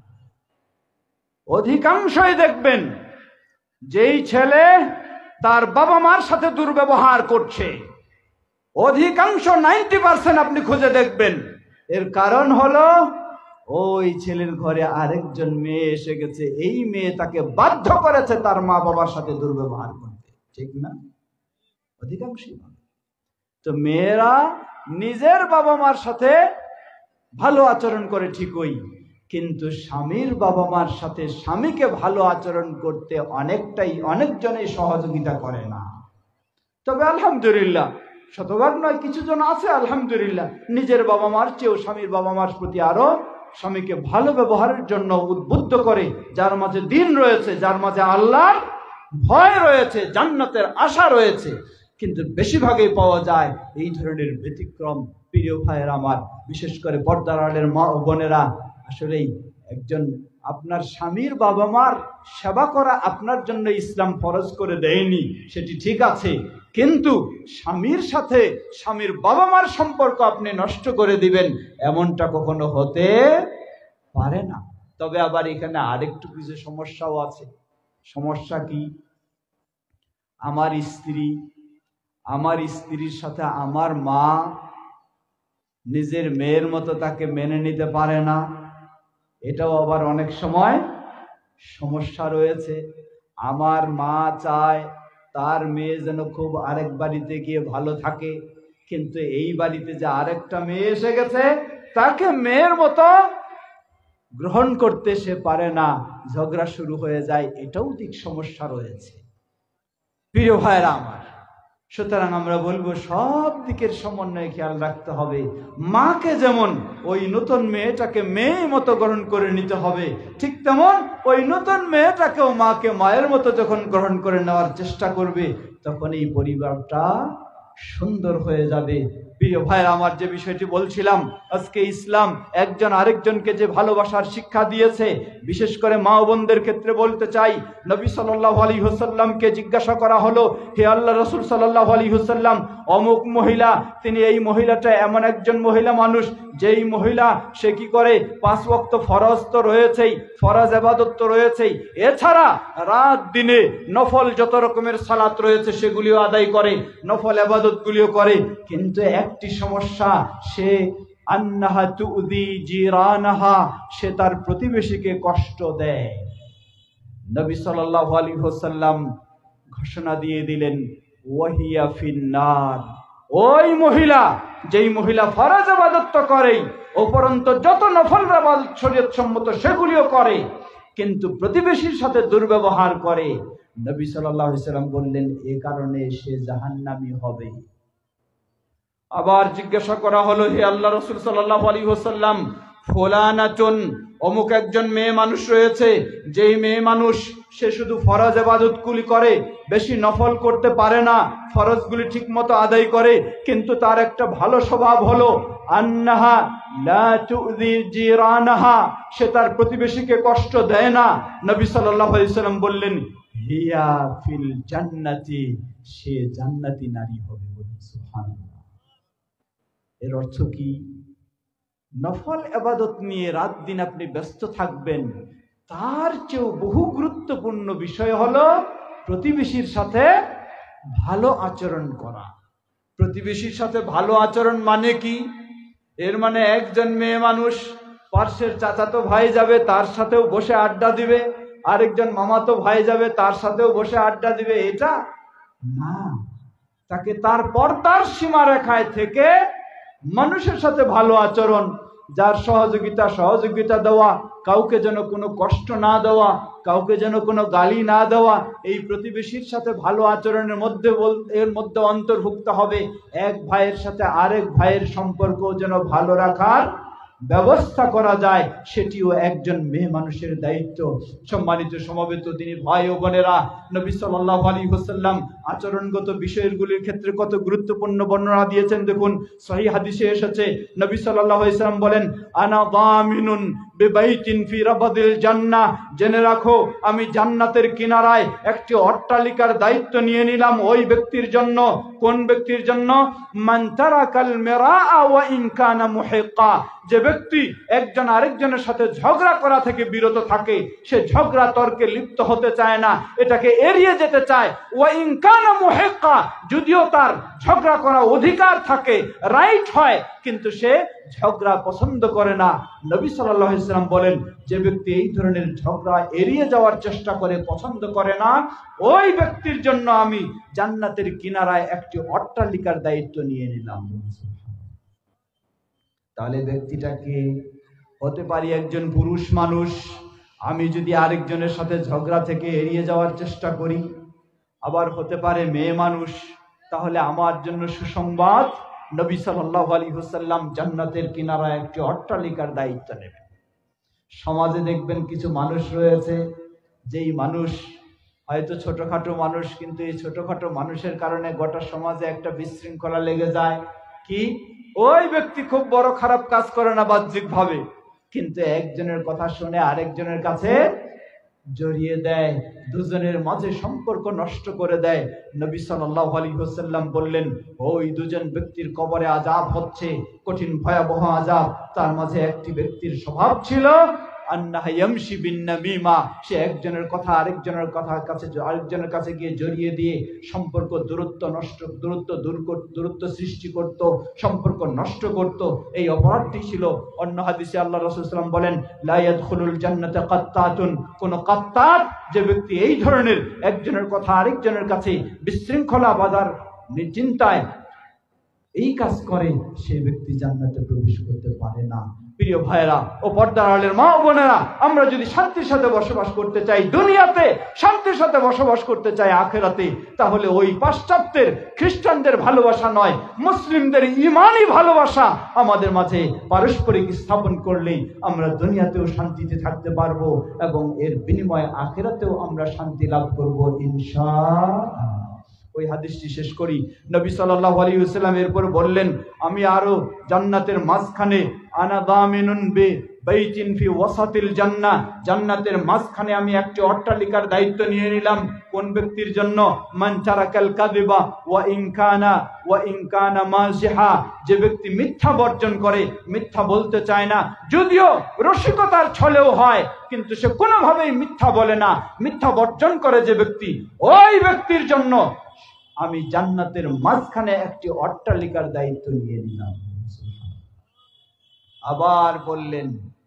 অধিকাংশই দেখবেন যেই ছেলে তার বাবা মার সাথে দুর্ব্যবহার করছে, অধিকাংশ 90% আপনি খুঁজে দেখবেন, এর কারণ হলো ওই ছেলের ঘরে আরেকজন মেয়ে এসে গেছে, এই মেয়ে তাকে বাধ্য করেছে তার মা বাবার সাথে দুর্ব্যবহার করতে, ঠিক না? অধিকাংশই। তো মেয়েরা নিজের বাবা মার সাথে ভালো আচরণ করে ঠিকই, কিন্তু স্বামীর বাবা মার সাথে স্বামীকে ভালো আচরণ করতে অনেকজনই সহযোগিতা করে না। তবে আলহামদুলিল্লাহ, শতভাগ নয়, কিছু জন আছে আলহামদুলিল্লাহ নিজের বাবা মার চেয়েও স্বামীর বাবা মার প্রতি আরো স্বামীকে ভালো ব্যবহারের জন্য উদ্বুদ্ধ করে, যার মাঝে দিন রয়েছে, যার মাঝে আল্লাহর ভয় রয়েছে, জান্নাতের আশা রয়েছে। কিন্তু বেশিরভাগই পাওয়া যায় এই ধরনের ব্যতিক্রম। প্রিয় ভাইয়ের আমার, বিশেষ করে পর্দার আড়ালের মা ও বোনেরা, আসলেই একজন আপনার স্বামীর বাবা মার সেবা করা আপনার জন্য ইসলাম ফরজ করে দেয়নি, সেটি ঠিক আছে, কিন্তু স্বামীর সাথে স্বামীর বাবা মার সম্পর্ক আপনি নষ্ট করে দিবেন, এমনটা কখনো হতে পারে না। তবে আবার এখানে আরেকটু কিছু সমস্যাও আছে। সমস্যা কি? আমার স্ত্রী আমার স্ত্রীর সাথে আমার মা নিজের মেয়ের মতো তাকে মেনে নিতে পারে না, এটাও আবার অনেক সময় সমস্যা রয়েছে। আমার মা চায় তার মেয়ে যেন খুব আরেক বাড়িতে গিয়ে ভালো থাকে, কিন্তু এই বাড়িতে যে আরেকটা মেয়ে এসে গেছে তাকে মেয়ের মতো গ্রহণ করতে সে পারে না, ঝগড়া শুরু হয়ে যায়। এটাও দিক সমস্যা রয়েছে। প্রিয় ভাইরা আমার, সুতরাং আমরা বলবো সব দিকের সমন্বয় খেয়াল রাখতে হবে। মাকে যেমন ওই নতুন মেয়েটাকে মেয়ের মতো গ্রহণ করে নিতে হবে, ঠিক তেমন ওই নতুন মেয়েটাকেও মাকে মায়ের মতো যখন গ্রহণ করে নেওয়ার চেষ্টা করবে, তখন এই পরিবারটা সুন্দর হয়ে যাবে। প্রিয় ভাইরা আমার, যে বিষয়টি বলছিলাম, আজকে ইসলাম একজন আরেকজনকে যে ভালোবাসার শিক্ষা দিয়েছে, বিশেষ করে মা ও বোনদের ক্ষেত্রে বলতে চাই। নবী সাল্লাল্লাহু আলাইহি ওয়াসাল্লামকে জিজ্ঞাসা করা হলো, হে আল্লাহ রাসূল সাল্লাল্লাহু আলাইহি ওয়াসাল্লাম, অমুক মহিলা, তিনি এই মহিলাটা এমন একজন মহিলা মানুষ, যেই মহিলা সে কি করে, 5 ওয়াক্ত ফরজ তো রয়েছেই, ফরজ ইবাদত তো রয়েছেই, এছাড়া রাত দিনে নফল যত রকমের সালাত রয়েছে সেগুলিও আদায় করে, নফল ইবাদতগুলিও করে, কিন্তু একটি সমস্যা, সে আন্নাহা তুযি জিরানাহা, সে তার প্রতিবেশীকে কষ্ট দেয়। নবী সাল্লাল্লাহু আলাইহি ওয়াসাল্লাম ঘোষণা দিয়ে দিলেন, ওয়াহিয়া ফিন্নার, ওই মহিলা, যেই মহিলা ফরজ ইবাদত তো করেই, উপরন্ত যত নফল ইবাদত শরীয়ত সম্মত সেগুলিও করে, কিন্তু প্রতিবেশীর সাথে দুর্ব্যবহার করে, নবী সাল্লাল্লাহু আলাইহি ওয়াসাল্লাম বললেন এ কারণে সে জাহান্নামী হবে। আবার জিজ্ঞাসা করা হলো, হে আল্লাহ রাসূল সাল্লাল্লাহু আলাইহি ওয়াসাল্লাম, ফুলানাতুন, অমুক একজন মেয়ে মানুষ রয়েছে, যেই মেয়ে মানুষ সে শুধু ফরজ ইবাদতগুলি করে, বেশি নফল করতে পারে না, ফরজগুলি ঠিকমতো আদায় করে, কিন্তু তার একটা ভালো স্বভাব হলো আন্নাহা লা তুযি জিরানাহা, সে তার প্রতিবেশীকে কষ্ট দেয় না। নবী সাল্লাল্লাহু আলাইহি ওয়াসাল্লাম বললেন, হিয়া ফিল জান্নাতি, সে জান্নাতি নারী হবে। সুবহানাল্লাহ। এর অর্থ কি? নফল ইবাদত নিয়ে রাত দিন আপনি ব্যস্ত থাকবেন, তার চেয়েও বহু গুরুত্বপূর্ণ বিষয় হলো প্রতিবেশীর সাথে ভালো আচরণ করা। প্রতিবেশীর সাথে ভালো আচরণ মানে কি? এর মানে একজন মেয়ে মানুষ পার্শ্বের চাচাতো ভাই যাবে, তার সাথেও বসে আড্ডা দিবে, আরেকজন মামাতো ভাই যাবে, তার সাথেও বসে আড্ডা দিবে, এটা না। তাকে তার পর্দার সীমারেখায় থেকে মানুষের সাথে ভালো আচরণ, যার সহযোগিতা দেওয়া, কাউকে যেন কোনো কষ্ট না দেওয়া, কাউকে যেন কোনো গালি না দেওয়া, এই প্রতিবেশীর সাথে ভালো আচরণের মধ্যে এর মধ্যে অন্তর্ভুক্ত হবে এক ভাইয়ের সাথে আরেক ভাইয়ের সম্পর্ক যেন ভালো রাখার ব্যবস্থা করা যায়, সেটিও একজন মেয়ে মানুষের দায়িত্ব। সম্মানিত সমবেত দিনী ভাই ও বোনেরা, নবী সাল্লাল্লাহু আলাইহি ওয়াসাল্লাম আচরণগত বিষয়গুলির ক্ষেত্রে কত গুরুত্বপূর্ণ বর্ণনা দিয়েছেন দেখুন। সহিহ হাদিসে এসেছে, নবী সাল্লাল্লাহু আলাইহি ওয়াসাল্লাম বলেন, আনা দামিনুন বিবাইতিন ফি রাবাদিল জান্নাহ, জেনে রাখো আমি জান্নাতের কিনারায় একটি অট্টালিকার দায়িত্ব নিয়ে নিলাম ওই ব্যক্তির জন্য। কোন ব্যক্তির জন্য? মান তারাকাল মিরাআ ওয়া ইন কানা মুহিক্কা, যে ব্যক্তি একজন আরেকজনের সাথে ঝগড়া করা থেকে বিরত থাকে, সে ঝগড়া তর্কে লিপ্ত হতে চায় না, এটাকে এড়িয়ে যেতে চায়। ওয়া ইন কানা মুহিক্কা, যদিও তার ঝগড়া করা অধিকার থাকে, রাইট হয়, কিন্তু সে ঝগড়া পছন্দ করে না। নবী সাল্লাল্লাহু আলাইহি ওয়াসাল্লাম বলেন, যে ব্যক্তি এই ধরনের ঝগড়া এড়িয়ে যাওয়ার চেষ্টা করে, পছন্দ করে না, ওই ব্যক্তির জন্য আমি জান্নাতের কিনারায় একটি অট্টালিকার দায়িত্ব নিয়ে নিলাম। তাহলে ব্যক্তিটাকে হতে পারি একজন পুরুষ মানুষ, আমি যদি আরেকজনের সাথে ঝগড়া থেকে এড়িয়ে যাওয়ার চেষ্টা করি, আবার হতে পারে মেয়ে মানুষ, তাহলে আমার জন্য সুসংবাদ, নবী সাল্লাল্লাহু আলাইহি ওয়াসাল্লাম জান্নাতের কিনারায় একটি অট্টালিকার দায়িত্ব নেবেন। সমাজে দেখবেন কিছু মানুষ রয়েছে, যেই মানুষ হয়তো ছোটখাটো মানুষ, কিন্তু এই ছোটখাটো মানুষের কারণে গোটা সমাজে একটা বিশৃঙ্খলা লেগে যায়। কি? ওই ব্যক্তি খুব বড় খারাপ কাজ করে না বাহ্যিক ভাবে, কিন্তু একজনের কথা শুনে আরেকজনের কাছে জড়িয়ে দেয়, দুজনের মাঝে সম্পর্ক নষ্ট করে দেয়। নবী সাল্লাল্লাহু আলাইহি ওয়াসাল্লাম বললেন, ওই দুজন ব্যক্তির কবরে আযাব হচ্ছে, কঠিন ভয়াবহ আযাব। তার মাঝে একটি ব্যক্তির স্বভাব ছিল আন্নাহা ইয়ামশি বিন নামিমা, সে একজনের কথা আরেকজনের কাছে গিয়ে জড়িয়ে দিয়ে সম্পর্ক দূরত্ব সৃষ্টি করত, সম্পর্ক নষ্ট করত। এই অপরাধটি ছিল। অন্য হাদিসে আল্লাহ রাসূল সাল্লাল্লাহু আলাইহি ওয়াসাল্লাম বলেন, লা ইয়াদখুলুল জান্নাতা কাত্তাতুন, কোন কাত্তাত, যে ব্যক্তি এই ধরনের একজনের কথা আরেকজনের কাছে বিশৃঙ্খলা বাঁধার চিন্তায় এই কাজ করে, সে ব্যক্তি জান্নাতে প্রবেশ করতে পারে না। প্রিয় ভাইরা ও পর্দার আড়ালের মা ও বোনেরা, আমরা যদি শান্তির সাথে বসবাস করতে চাই দুনিয়াতে, শান্তির সাথে বসবাস করতে চাই আখেরাতে, তাহলে ওই পাশ্চাত্যের খ্রিস্টানদের ভালোবাসা নয়, মুসলিমদের ঈমানি ভালোবাসা আমাদের মাঝে পারস্পরিক স্থাপন করলেই আমরা দুনিয়াতেও শান্তিতে থাকতে পারবো এবং এর বিনিময়ে আখেরাতেও আমরা শান্তি লাভ করব ইনশাআল্লাহ। ওই হাদিসটি শেষ করি। নবী সাল্লাল্লাহু আলাইহি ওয়াসাল্লাম এরপর বললেন, আমি আরো জান্নাতের মাঝখানে, আনা দামিনুন বি বাইতিন ফি ওয়াসাতিল জান্নাহ, জান্নাতের মাঝখানে আমি একটি অট্টালিকার দায়িত্ব নিয়ে নিলাম। কোন ব্যক্তির জন্য? মান তারাকাল কাযিবা ওয়া ইন কানা মাযিহা, যে ব্যক্তি মিথ্যা বর্জন করে, মিথ্যা বলতে চায় না, যদিও রসিকতার ছলেও হয়, কিন্তু সে কোনোভাবেই মিথ্যা বলে না, মিথ্যা বর্জন করে যে ব্যক্তি, ওই ব্যক্তির জন্য আমি জান্নাতের মাঝখানে একটি অট্টালিকার দায়িত্ব নিয়ে নিলাম। আবার বললেন,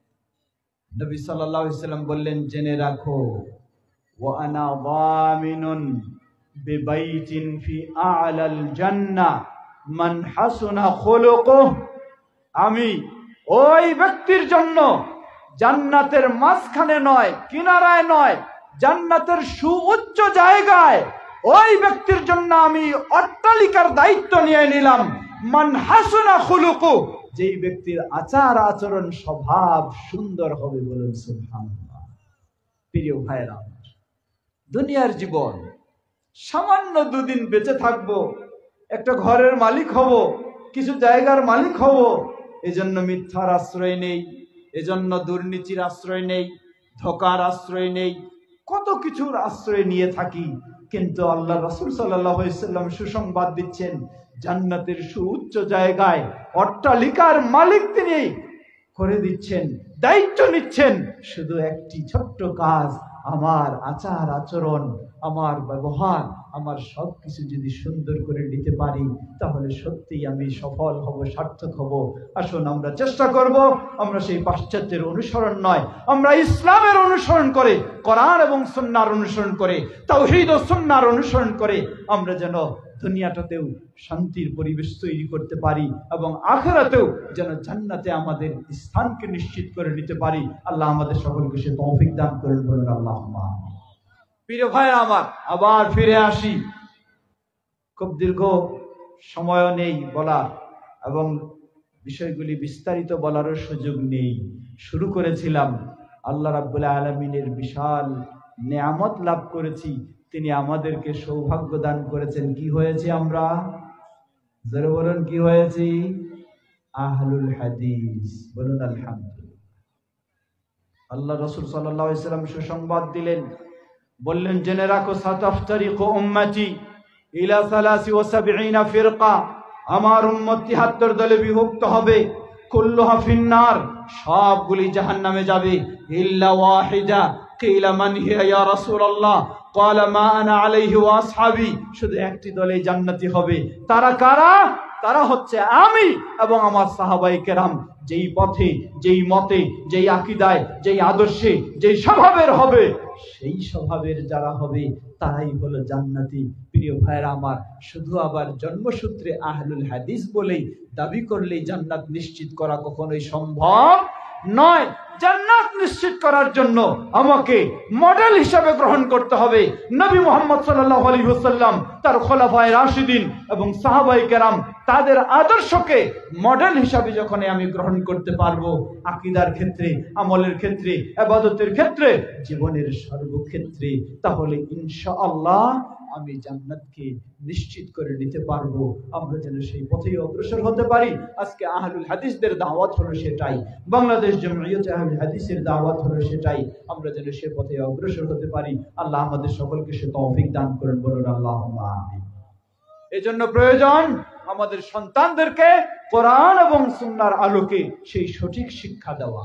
নবী সাল্লাল্লাহু আলাইহি ওয়াসাল্লাম বললেন, জেনে রাখো, ওয়া আনা দামিনুন বিবাইতিন ফি আ'লাল জান্নাহ মান হাসুনা খুলুকুহু, আমি ওই ব্যক্তির জন্য জান্নাতের মাঝখানে নয়, কিনারায় নয়, জান্নাতের সুউচ্চ জায়গায় ওই ব্যক্তির জন্য আমি অট্টালিকার দায়িত্ব নিয়ে নিলাম। মান হাসুনা খুলুকুহু, যেই ব্যক্তির আচার আচরণ স্বভাব সুন্দর হবে। বলুন সুবহানাল্লাহ। প্রিয় ভাইরা, দুনিয়ার জীবন সামান্য দুদিন বেঁচে থাকবো, একটা ঘরের মালিক হব, কিছু জায়গার মালিক হব, এজন্য মিথ্যার আশ্রয় নেই, এজন্য দুর্নীতির আশ্রয় নেই, ধোঁকার আশ্রয় নেই, কত কিছুর আশ্রয় নিয়ে থাকি। কিন্তু আল্লাহ রাসূল সাল্লাল্লাহু আলাইহি ওয়াসাল্লাম সুসংবাদ দিচ্ছেন, জান্নাতের সুউচ্চ জায়গায় অট্টালিকার মালিক তিনি করে দিচ্ছেন, দায়িত্ব নিচ্ছেন। শুধু একটি ছোট্ট কাজ, আমার আচার আচরণ, আমার ব্যবহার, আমার সবকিছু যদি সুন্দর করে নিতে পারি, তাহলে সত্যি আমি সফল হব, সার্থক হব। আসুন আমরা চেষ্টা করব, আমরা সেই পাশ্চাত্যের অনুসরণ নয়, আমরা ইসলামের অনুসরণ করে, কোরআন এবং সুন্নাহর অনুসরণ করে, তাওহীদ ও সুন্নাহর অনুসরণ করে আমরা যেন দুনিয়াটাতেও শান্তির পরিবেশ তৈরি করতে পারি এবং আখিরাতেও যেন জান্নাতে আমাদের স্থানকে নিশ্চিত করে নিতে পারি। আল্লাহ আমাদের সকলকে সে তৌফিক দান করেন, বলুন আল্লাহুম্মা আমিন। প্রিয় ভাইরা আমার, আবার ফিরে আসি। খুব দীর্ঘ সময় নেই বলার এবং বিষয়গুলি বিস্তারিত বলারও সুযোগ নেই। শুরু করেছিলাম, আল্লাহ রাব্বুল আলামিনের বিশাল নেয়ামত লাভ করেছি, তিনি আমাদেরকে সৌভাগ্য দান করেছেন। কি হয়েছে আমরা? জোরে বলুন, কি হয়েছি? আহলুল হাদিস। বলুন আলহামদুলিল্লাহ। আল্লাহ রাসূল সাল্লাল্লাহু আলাইহি ওয়াসাল্লাম সুসংবাদ দিলেন, বললেন, জেনে রাখো, সাতাফতারিকু উম্মতি ইলা 73 ফিরকা, আমার উম্মত 73 দলে বিভক্ত হবে। কুল্লুহা ফিন্নার, সবগুলি জাহান্নামে যাবে। ইল্লা ওয়াহিদা, কিলা মান হিয়া ইয়া রাসূলুল্লাহ, ক্বালা মা আনা আলাইহি ওয়া আসহাবি, শুধু একটি দলে জান্নাতি হবে। তারা কারা? তারা হচ্ছে আমি এবং আমার সাহাবায়ে কেরাম। যেই পথে, যেই মতে, যেই আকীদায়, যেই আদর্শে, যেই স্বভাবের হবে, সেই স্বভাবের যারা হবে তারাই হলো জান্নাতি। প্রিয় ভাইরা আমার, শুধু আবার জন্মসূত্রে আহলুল হাদিস বলেই দাবি করলেই জান্নাত নিশ্চিত করা কখনোই সম্ভব নয়। জান্নাত নিশ্চিত করার জন্য আমাকে মডেল হিসাবে গ্রহণ করতে হবে নবী মুহাম্মদ সাল্লাল্লাহু আলাইহি ওয়াসাল্লাম, তার খোলাফায়ে রাশিদিন এবং সাহাবায়ে কেরাম, তাদের আদর্শকে মডেল হিসাবে যখন আমি গ্রহণ করতে পারবো, আকীদার ক্ষেত্রে, আমলের ক্ষেত্রে, ইবাদতের ক্ষেত্রে, জীবনের সর্বক্ষেত্রে, তাহলে ইনশাআল্লাহ আমি জান্নাতকে নিশ্চিত করে নিতে পারবো। আমরা যেন সেই পথেই অগ্রসর হতে পারি। আজকে আহলুল হাদিসদের দাওয়াত হলো সেটাই, বাংলাদেশ জমিয়তে আহলুল হাদিসের দাওয়াত হলো সেটাই। আমরা যেন সে পথে অগ্রসর হতে পারি। আল্লাহ আমাদের সকলকে সে তৌফিক দান করেন, বলুন আল্লাহুম্মা আমিন। এজন্য প্রয়োজন আমাদের সন্তানদেরকে কোরআন এবং সুন্নাহর আলোকে সেই সঠিক শিক্ষা দেওয়া।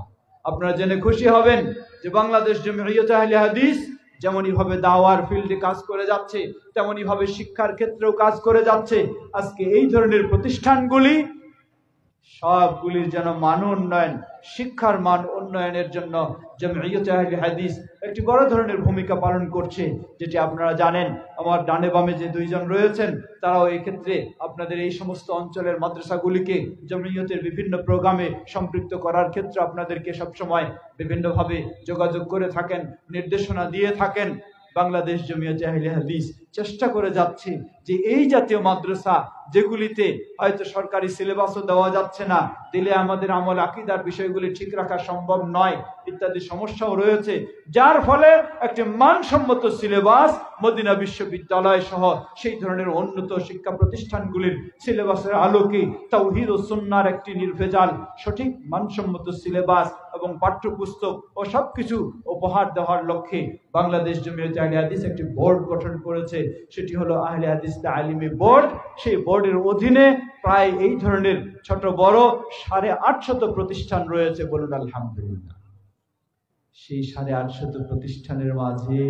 আপনারা জেনে খুশি হবেন যে বাংলাদেশ জমিয়ত আহলে হাদিস যেমনই ভাবে দাওয়ার ফিল্ডে কাজ করে যাচ্ছে, তেমনই ভাবে শিক্ষার ক্ষেত্রেও কাজ করে যাচ্ছে। আজকে এই ধরনের প্রতিষ্ঠানগুলি সবগুলির যেন মান উন্নয়ন, শিক্ষার মান উন্নয়নের জন্য জমিয়ত আহলে হাদিস একটি বড় ধরনের ভূমিকা পালন করছে, যেটি আপনারা জানেন। আমার ডানে বামে যে দুইজন রয়েছেন তারাও এই ক্ষেত্রে আপনাদের এই সমস্ত অঞ্চলের মাদ্রাসাগুলিকে জমিয়তের বিভিন্ন প্রোগ্রামে সম্পৃক্ত করার ক্ষেত্রে আপনাদেরকে সবসময় বিভিন্নভাবে যোগাযোগ করে থাকেন, নির্দেশনা দিয়ে থাকেন। বাংলাদেশ জমিয়ত আহলে হাদিস চেষ্টা করে যাচ্ছে যে এই জাতীয় মাদ্রাসা যেগুলিতে হয়তো সরকারি সিলেবাসও দেওয়া যাচ্ছে না, দিলে আমাদের আমল আকীদার বিষয়গুলি ঠিক রাখা সম্ভব নয়, ইত্যাদি সমস্যাও রয়েছে, যার ফলে একটি মানসম্মত সিলেবাস মদিনা বিশ্ববিদ্যালয় সহ সেই ধরনের উন্নত শিক্ষা প্রতিষ্ঠানগুলির সিলেবাসের আলোকে তাওহীদ ও সুন্নাহর একটি নির্ভেজাল সঠিক মানসম্মত সিলেবাস এবং পাঠ্যপুস্তক ও সবকিছু উপহার দেওয়ার লক্ষ্যে বাংলাদেশ জমিয়ত আহলে হাদিস একটি বোর্ড গঠন করেছে। সেটি হলো আহলে হাদিস তালিমি বোর্ড। সেই বোর্ডের অধীনে প্রায় এই ধরনের ছোট বড় 850 প্রতিষ্ঠান রয়েছে, বলুন আলহামদুলিল্লাহ। সেই 850 প্রতিষ্ঠানের মাঝে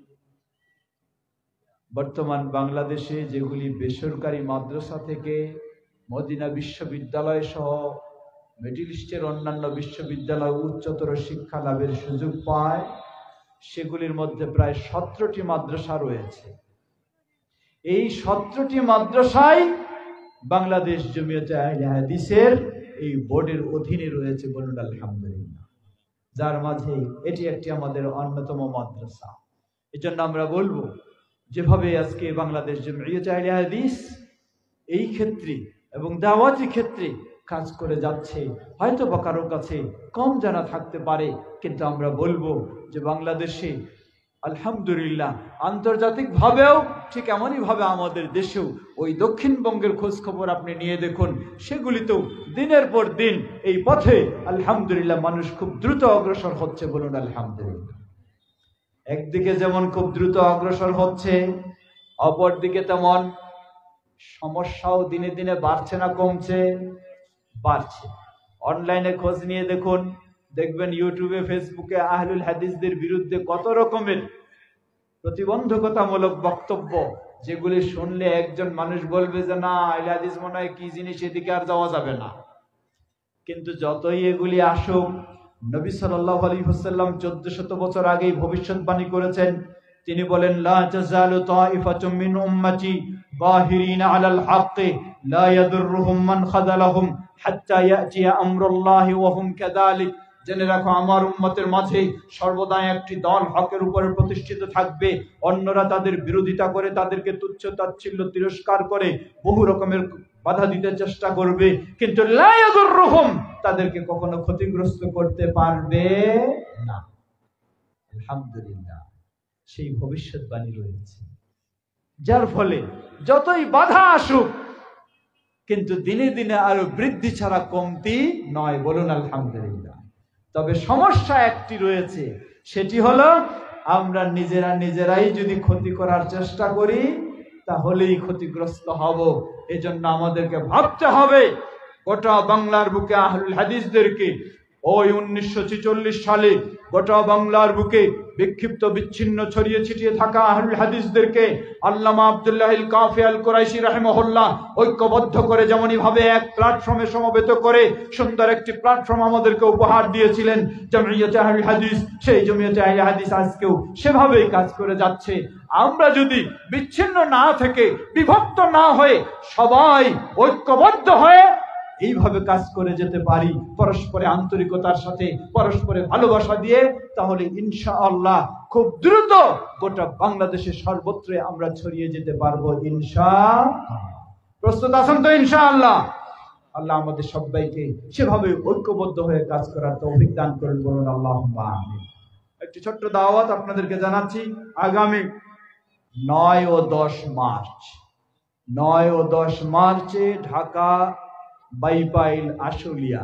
বর্তমান বাংলাদেশে যেগুলি বেসরকারি মাদ্রাসা থেকে মদিনা বিশ্ববিদ্যালয় সহ মিডল ইস্টের অন্যান্য বিশ্ববিদ্যালয় উচ্চতর শিক্ষা লাভের সুযোগ পায়, সেগুলির মধ্যে প্রায় 17টি মাদ্রাসা রয়েছে। এই 17টি মাদ্রাসায় বাংলাদেশ জমিয়ত আহলে হাদিসের এই বোর্ডের অধীনে রয়েছে, বলুন আলহামদুলিল্লাহ, যার মাঝে এটি একটি আমাদের অন্যতম মাদ্রাসা। এজন্য আমরা বলবো, যেভাবে আজকে বাংলাদেশ জমিয়ত আহলে হাদিস এই ক্ষেত্রে এবং দাওয়াতি ক্ষেত্রে কাজ করে যাচ্ছে, হয়তো বা কারো কাছে কম জানা থাকতে পারে, কিন্তু আমরা বলবো যে বাংলাদেশে আলহামদুলিল্লাহ আন্তর্জাতিকভাবেও ঠিক এমনই ভাবে আমাদের দেশেও ওই দক্ষিণবঙ্গের খোঁজ খবর আপনি নিয়ে দেখুন, সেগুলিতেও দিনের পর দিন এই পথে আলহামদুলিল্লাহ মানুষ খুব দ্রুত অগ্রসর হচ্ছে, বলুন আলহামদুলিল্লাহ। একদিকে যেমন খুব দ্রুত অগ্রসর হচ্ছে, অপরদিকে তেমন সমস্যাও দিনে দিনে বাড়ছে না কমছে, বাড়ছে। অনলাইনে খোঁজ নিয়ে দেখুন, দেখবেন ইউটিউবে ফেসবুকে আহলুল হাদিসদের বিরুদ্ধে কত রকমের প্রতিবন্ধকতামূলক বক্তব্য, যেগুলি শুনলে একজন মানুষ বলবে যে না, আহলে হাদিস মনে হয় কি জিনিস, এদিকে আর যাওয়া যাবে না। কিন্তু যতই এগুলি আসুক, নবী সাল্লাল্লাহু আলাইহি ওয়াসাল্লাম 1400 বছর আগেই ভবিষ্যৎবাণী করেছেন। তিনি বলেন, লা তাযালু তাইফাতুম মিন উম্মতি যাহিরিনা আলাল হাক্কি লা ইয়াদুররুহুম মান খাযালাহুম হাত্তা ইয়াতিয়া আমরুল্লাহি ওয়া হুম কাযালিক। জেনে রাখো, আমার উম্মতের মাঝে সর্বদা একটি দল হকের উপরে প্রতিষ্ঠিত থাকবে, অন্যরা তাদের বিরোধিতা করে, তাদেরকে তুচ্ছ তাচ্ছিল্য তিরস্কার করে বহু রকমের বাধা দিতে চেষ্টা করবে, কিন্তু লা ইয়াদুররুহুম, তাদেরকে কখনো ক্ষতিগ্রস্ত করতে পারবে না। আলহামদুলিল্লাহ, সেই ভবিষ্যৎবাণী রয়েছে, যার ফলে যতই বাধা আসুক কিন্তু দিনে দিনে আরো বৃদ্ধি ছাড়া কমতি নয়, বলুন আলহামদুলিল্লাহ। তবে সমস্যা একটি রয়েছে, সেটি হলো আমরা নিজেরাই যদি ক্ষতি করার চেষ্টা করি তাহলেই ক্ষতিগ্রস্ত হব। এজন্য আমাদেরকে ভাবতে হবে, গোটা বাংলার বুকে আহলুল হাদিসদেরকে ওই 1946 সালে গোটা বাংলার বুকে বিক্ষিপ্ত বিচ্ছিন্ন ছড়িয়ে ছিটিয়ে থাকা আহলুল হাদিসদেরকে আল্লামা আব্দুল্লাহ আল কাফি আল কুরাইশি রাহিমাহুল্লাহ ঐক্যবদ্ধ করে যেমনই ভাবে এক প্ল্যাটফর্মে সমবেত করে সুন্দর একটি প্ল্যাটফর্ম আমাদেরকে উপহার দিয়েছিলেন জমিয়ত আহলে হাদিস। সেই জমিয়ত আহলে হাদিস আজকেও সেভাবেই কাজ করে যাচ্ছে। আমরা যদি বিচ্ছিন্ন না থেকে, বিভক্ত না হয়ে, সবাই ঐক্যবদ্ধ হয়ে এইভাবে কাজ করে যেতে পারি, পরস্পরে আন্তরিকতার সাথে, পরস্পরে ভালোবাসা দিয়ে, তাহলে ইনশাআল্লাহ খুব দ্রুত গোটা বাংলাদেশের সর্বত্র আমরা ছড়িয়ে যেতে পারবো ইনশাআল্লাহ। প্রস্তুত আছেন তো ইনশাআল্লাহ? আল্লাহ আমাদের সবাইকে সেভাবে ঐক্যবদ্ধ হয়ে কাজ করার তৌফিক দান করুন, বলুন আল্লাহুম্মা আমিন। একটি ছোট্ট দাওয়াত আপনাদেরকে জানাচ্ছি, আগামী 9 ও 10 মার্চ, 9 ও 10 মার্চে ঢাকা বাইপাইল আশুলিয়া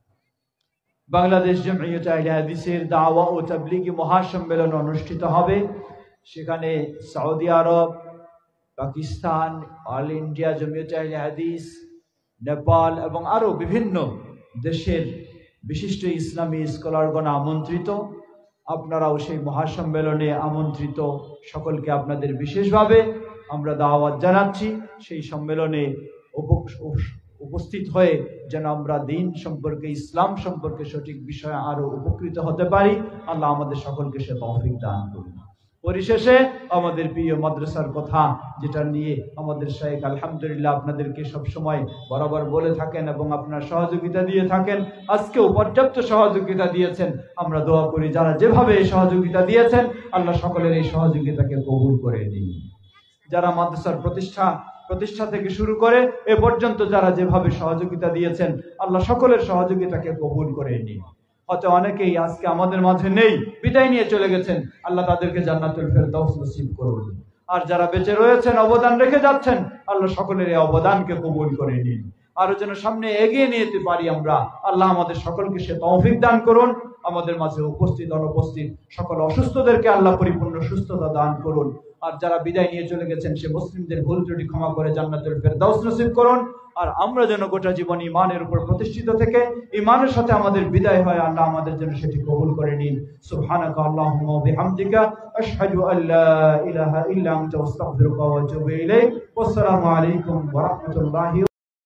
বাংলাদেশ জমিয়ত আহলে হাদিসের দাওয়া ও তাবলীগী মহাসম্মেলন অনুষ্ঠিত হবে। সেখানে সৌদি আরব, পাকিস্তান, অল ইন্ডিয়া জমিয়ত আহলে হাদিস, নেপাল এবং আরো বিভিন্ন দেশের বিশিষ্ট ইসলামী স্কলারগণ আমন্ত্রিত, আপনারাও সেই মহাসম্মেলনে আমন্ত্রিত। সকলকে আপনাদের বিশেষভাবে আমরা দাওয়াত জানাচ্ছি সেই সম্মেলনে উপস্থিত হয়ে যেন আমরা দিন সম্পর্কে, ইসলাম সম্পর্কে সঠিক বিষয়ে আরো উপকৃত হতে পারি। আল্লাহ আমাদের সকলকে সে তৌফিক দান করুন। পরিশেষে আমাদের প্রিয় মাদ্রাসার কথা, যেটা নিয়ে আমাদের শাইখ আলহামদুলিল্লাহ আপনাদেরকে সবসময় বরাবর বলে থাকেন এবং আপনার সহযোগিতা দিয়ে থাকেন, আজকেও পর্যাপ্ত সহযোগিতা দিয়েছেন। আমরা দোয়া করি যারা যেভাবে এই সহযোগিতা দিয়েছেন আল্লাহ সকলের এই সহযোগিতাকে কবুল করে নিন। যারা মাদ্রাসার প্রতিষ্ঠা থেকে শুরু করে এ পর্যন্ত যারা যেভাবে সহযোগিতা দিয়েছেন আল্লাহ সকলের সহযোগিতাকে কবুল করে নিন। হয়তো অনেকেই আজকে আমাদের মাঝে নেই, বিদায় নিয়ে চলে গেছেন, আল্লাহ তাদেরকে জান্নাতুল ফেরদাউস নসিব করুন। আর যারা বেঁচে রয়েছেন, অবদান রেখে যাচ্ছেন, আল্লাহ সকলের এই অবদানকে কবুল করে নিন। আরো যেন সামনে এগিয়ে নিয়ে যেতে পারি আমরা, আল্লাহ আমাদের সকলকে সে তৌফিক দান করুন। আমাদের মাঝে উপস্থিত অনুপস্থিত সকল অসুস্থদেরকে আল্লাহ পরিপূর্ণ সুস্থতা দান করুন। আর যারা বিদায় নিয়ে চলে গেছেন সে মুসলিমদের ভুল ত্রুটি ক্ষমা করে জান্নাতুল ফেরদাউস নসিব করুন। আর আমরা যেন গোটা জীবন ঈমানের উপর প্রতিষ্ঠিত থেকে ঈমানের সাথে আমাদের বিদায় হয়, আল্লাহ আমাদের জন্য সেটি কবুল করে নিন। সুবহানাকা আল্লাহুম্মা ওয়া বিহামদিকা আশহাদু আল্লা ইলাহা ইল্লা আনতা আস্তাগফিরুকা ওয়া আতুবু ইলাইক। ওয়াসসালামু আলাইকুম ওয়া রাহমাতুল্লাহি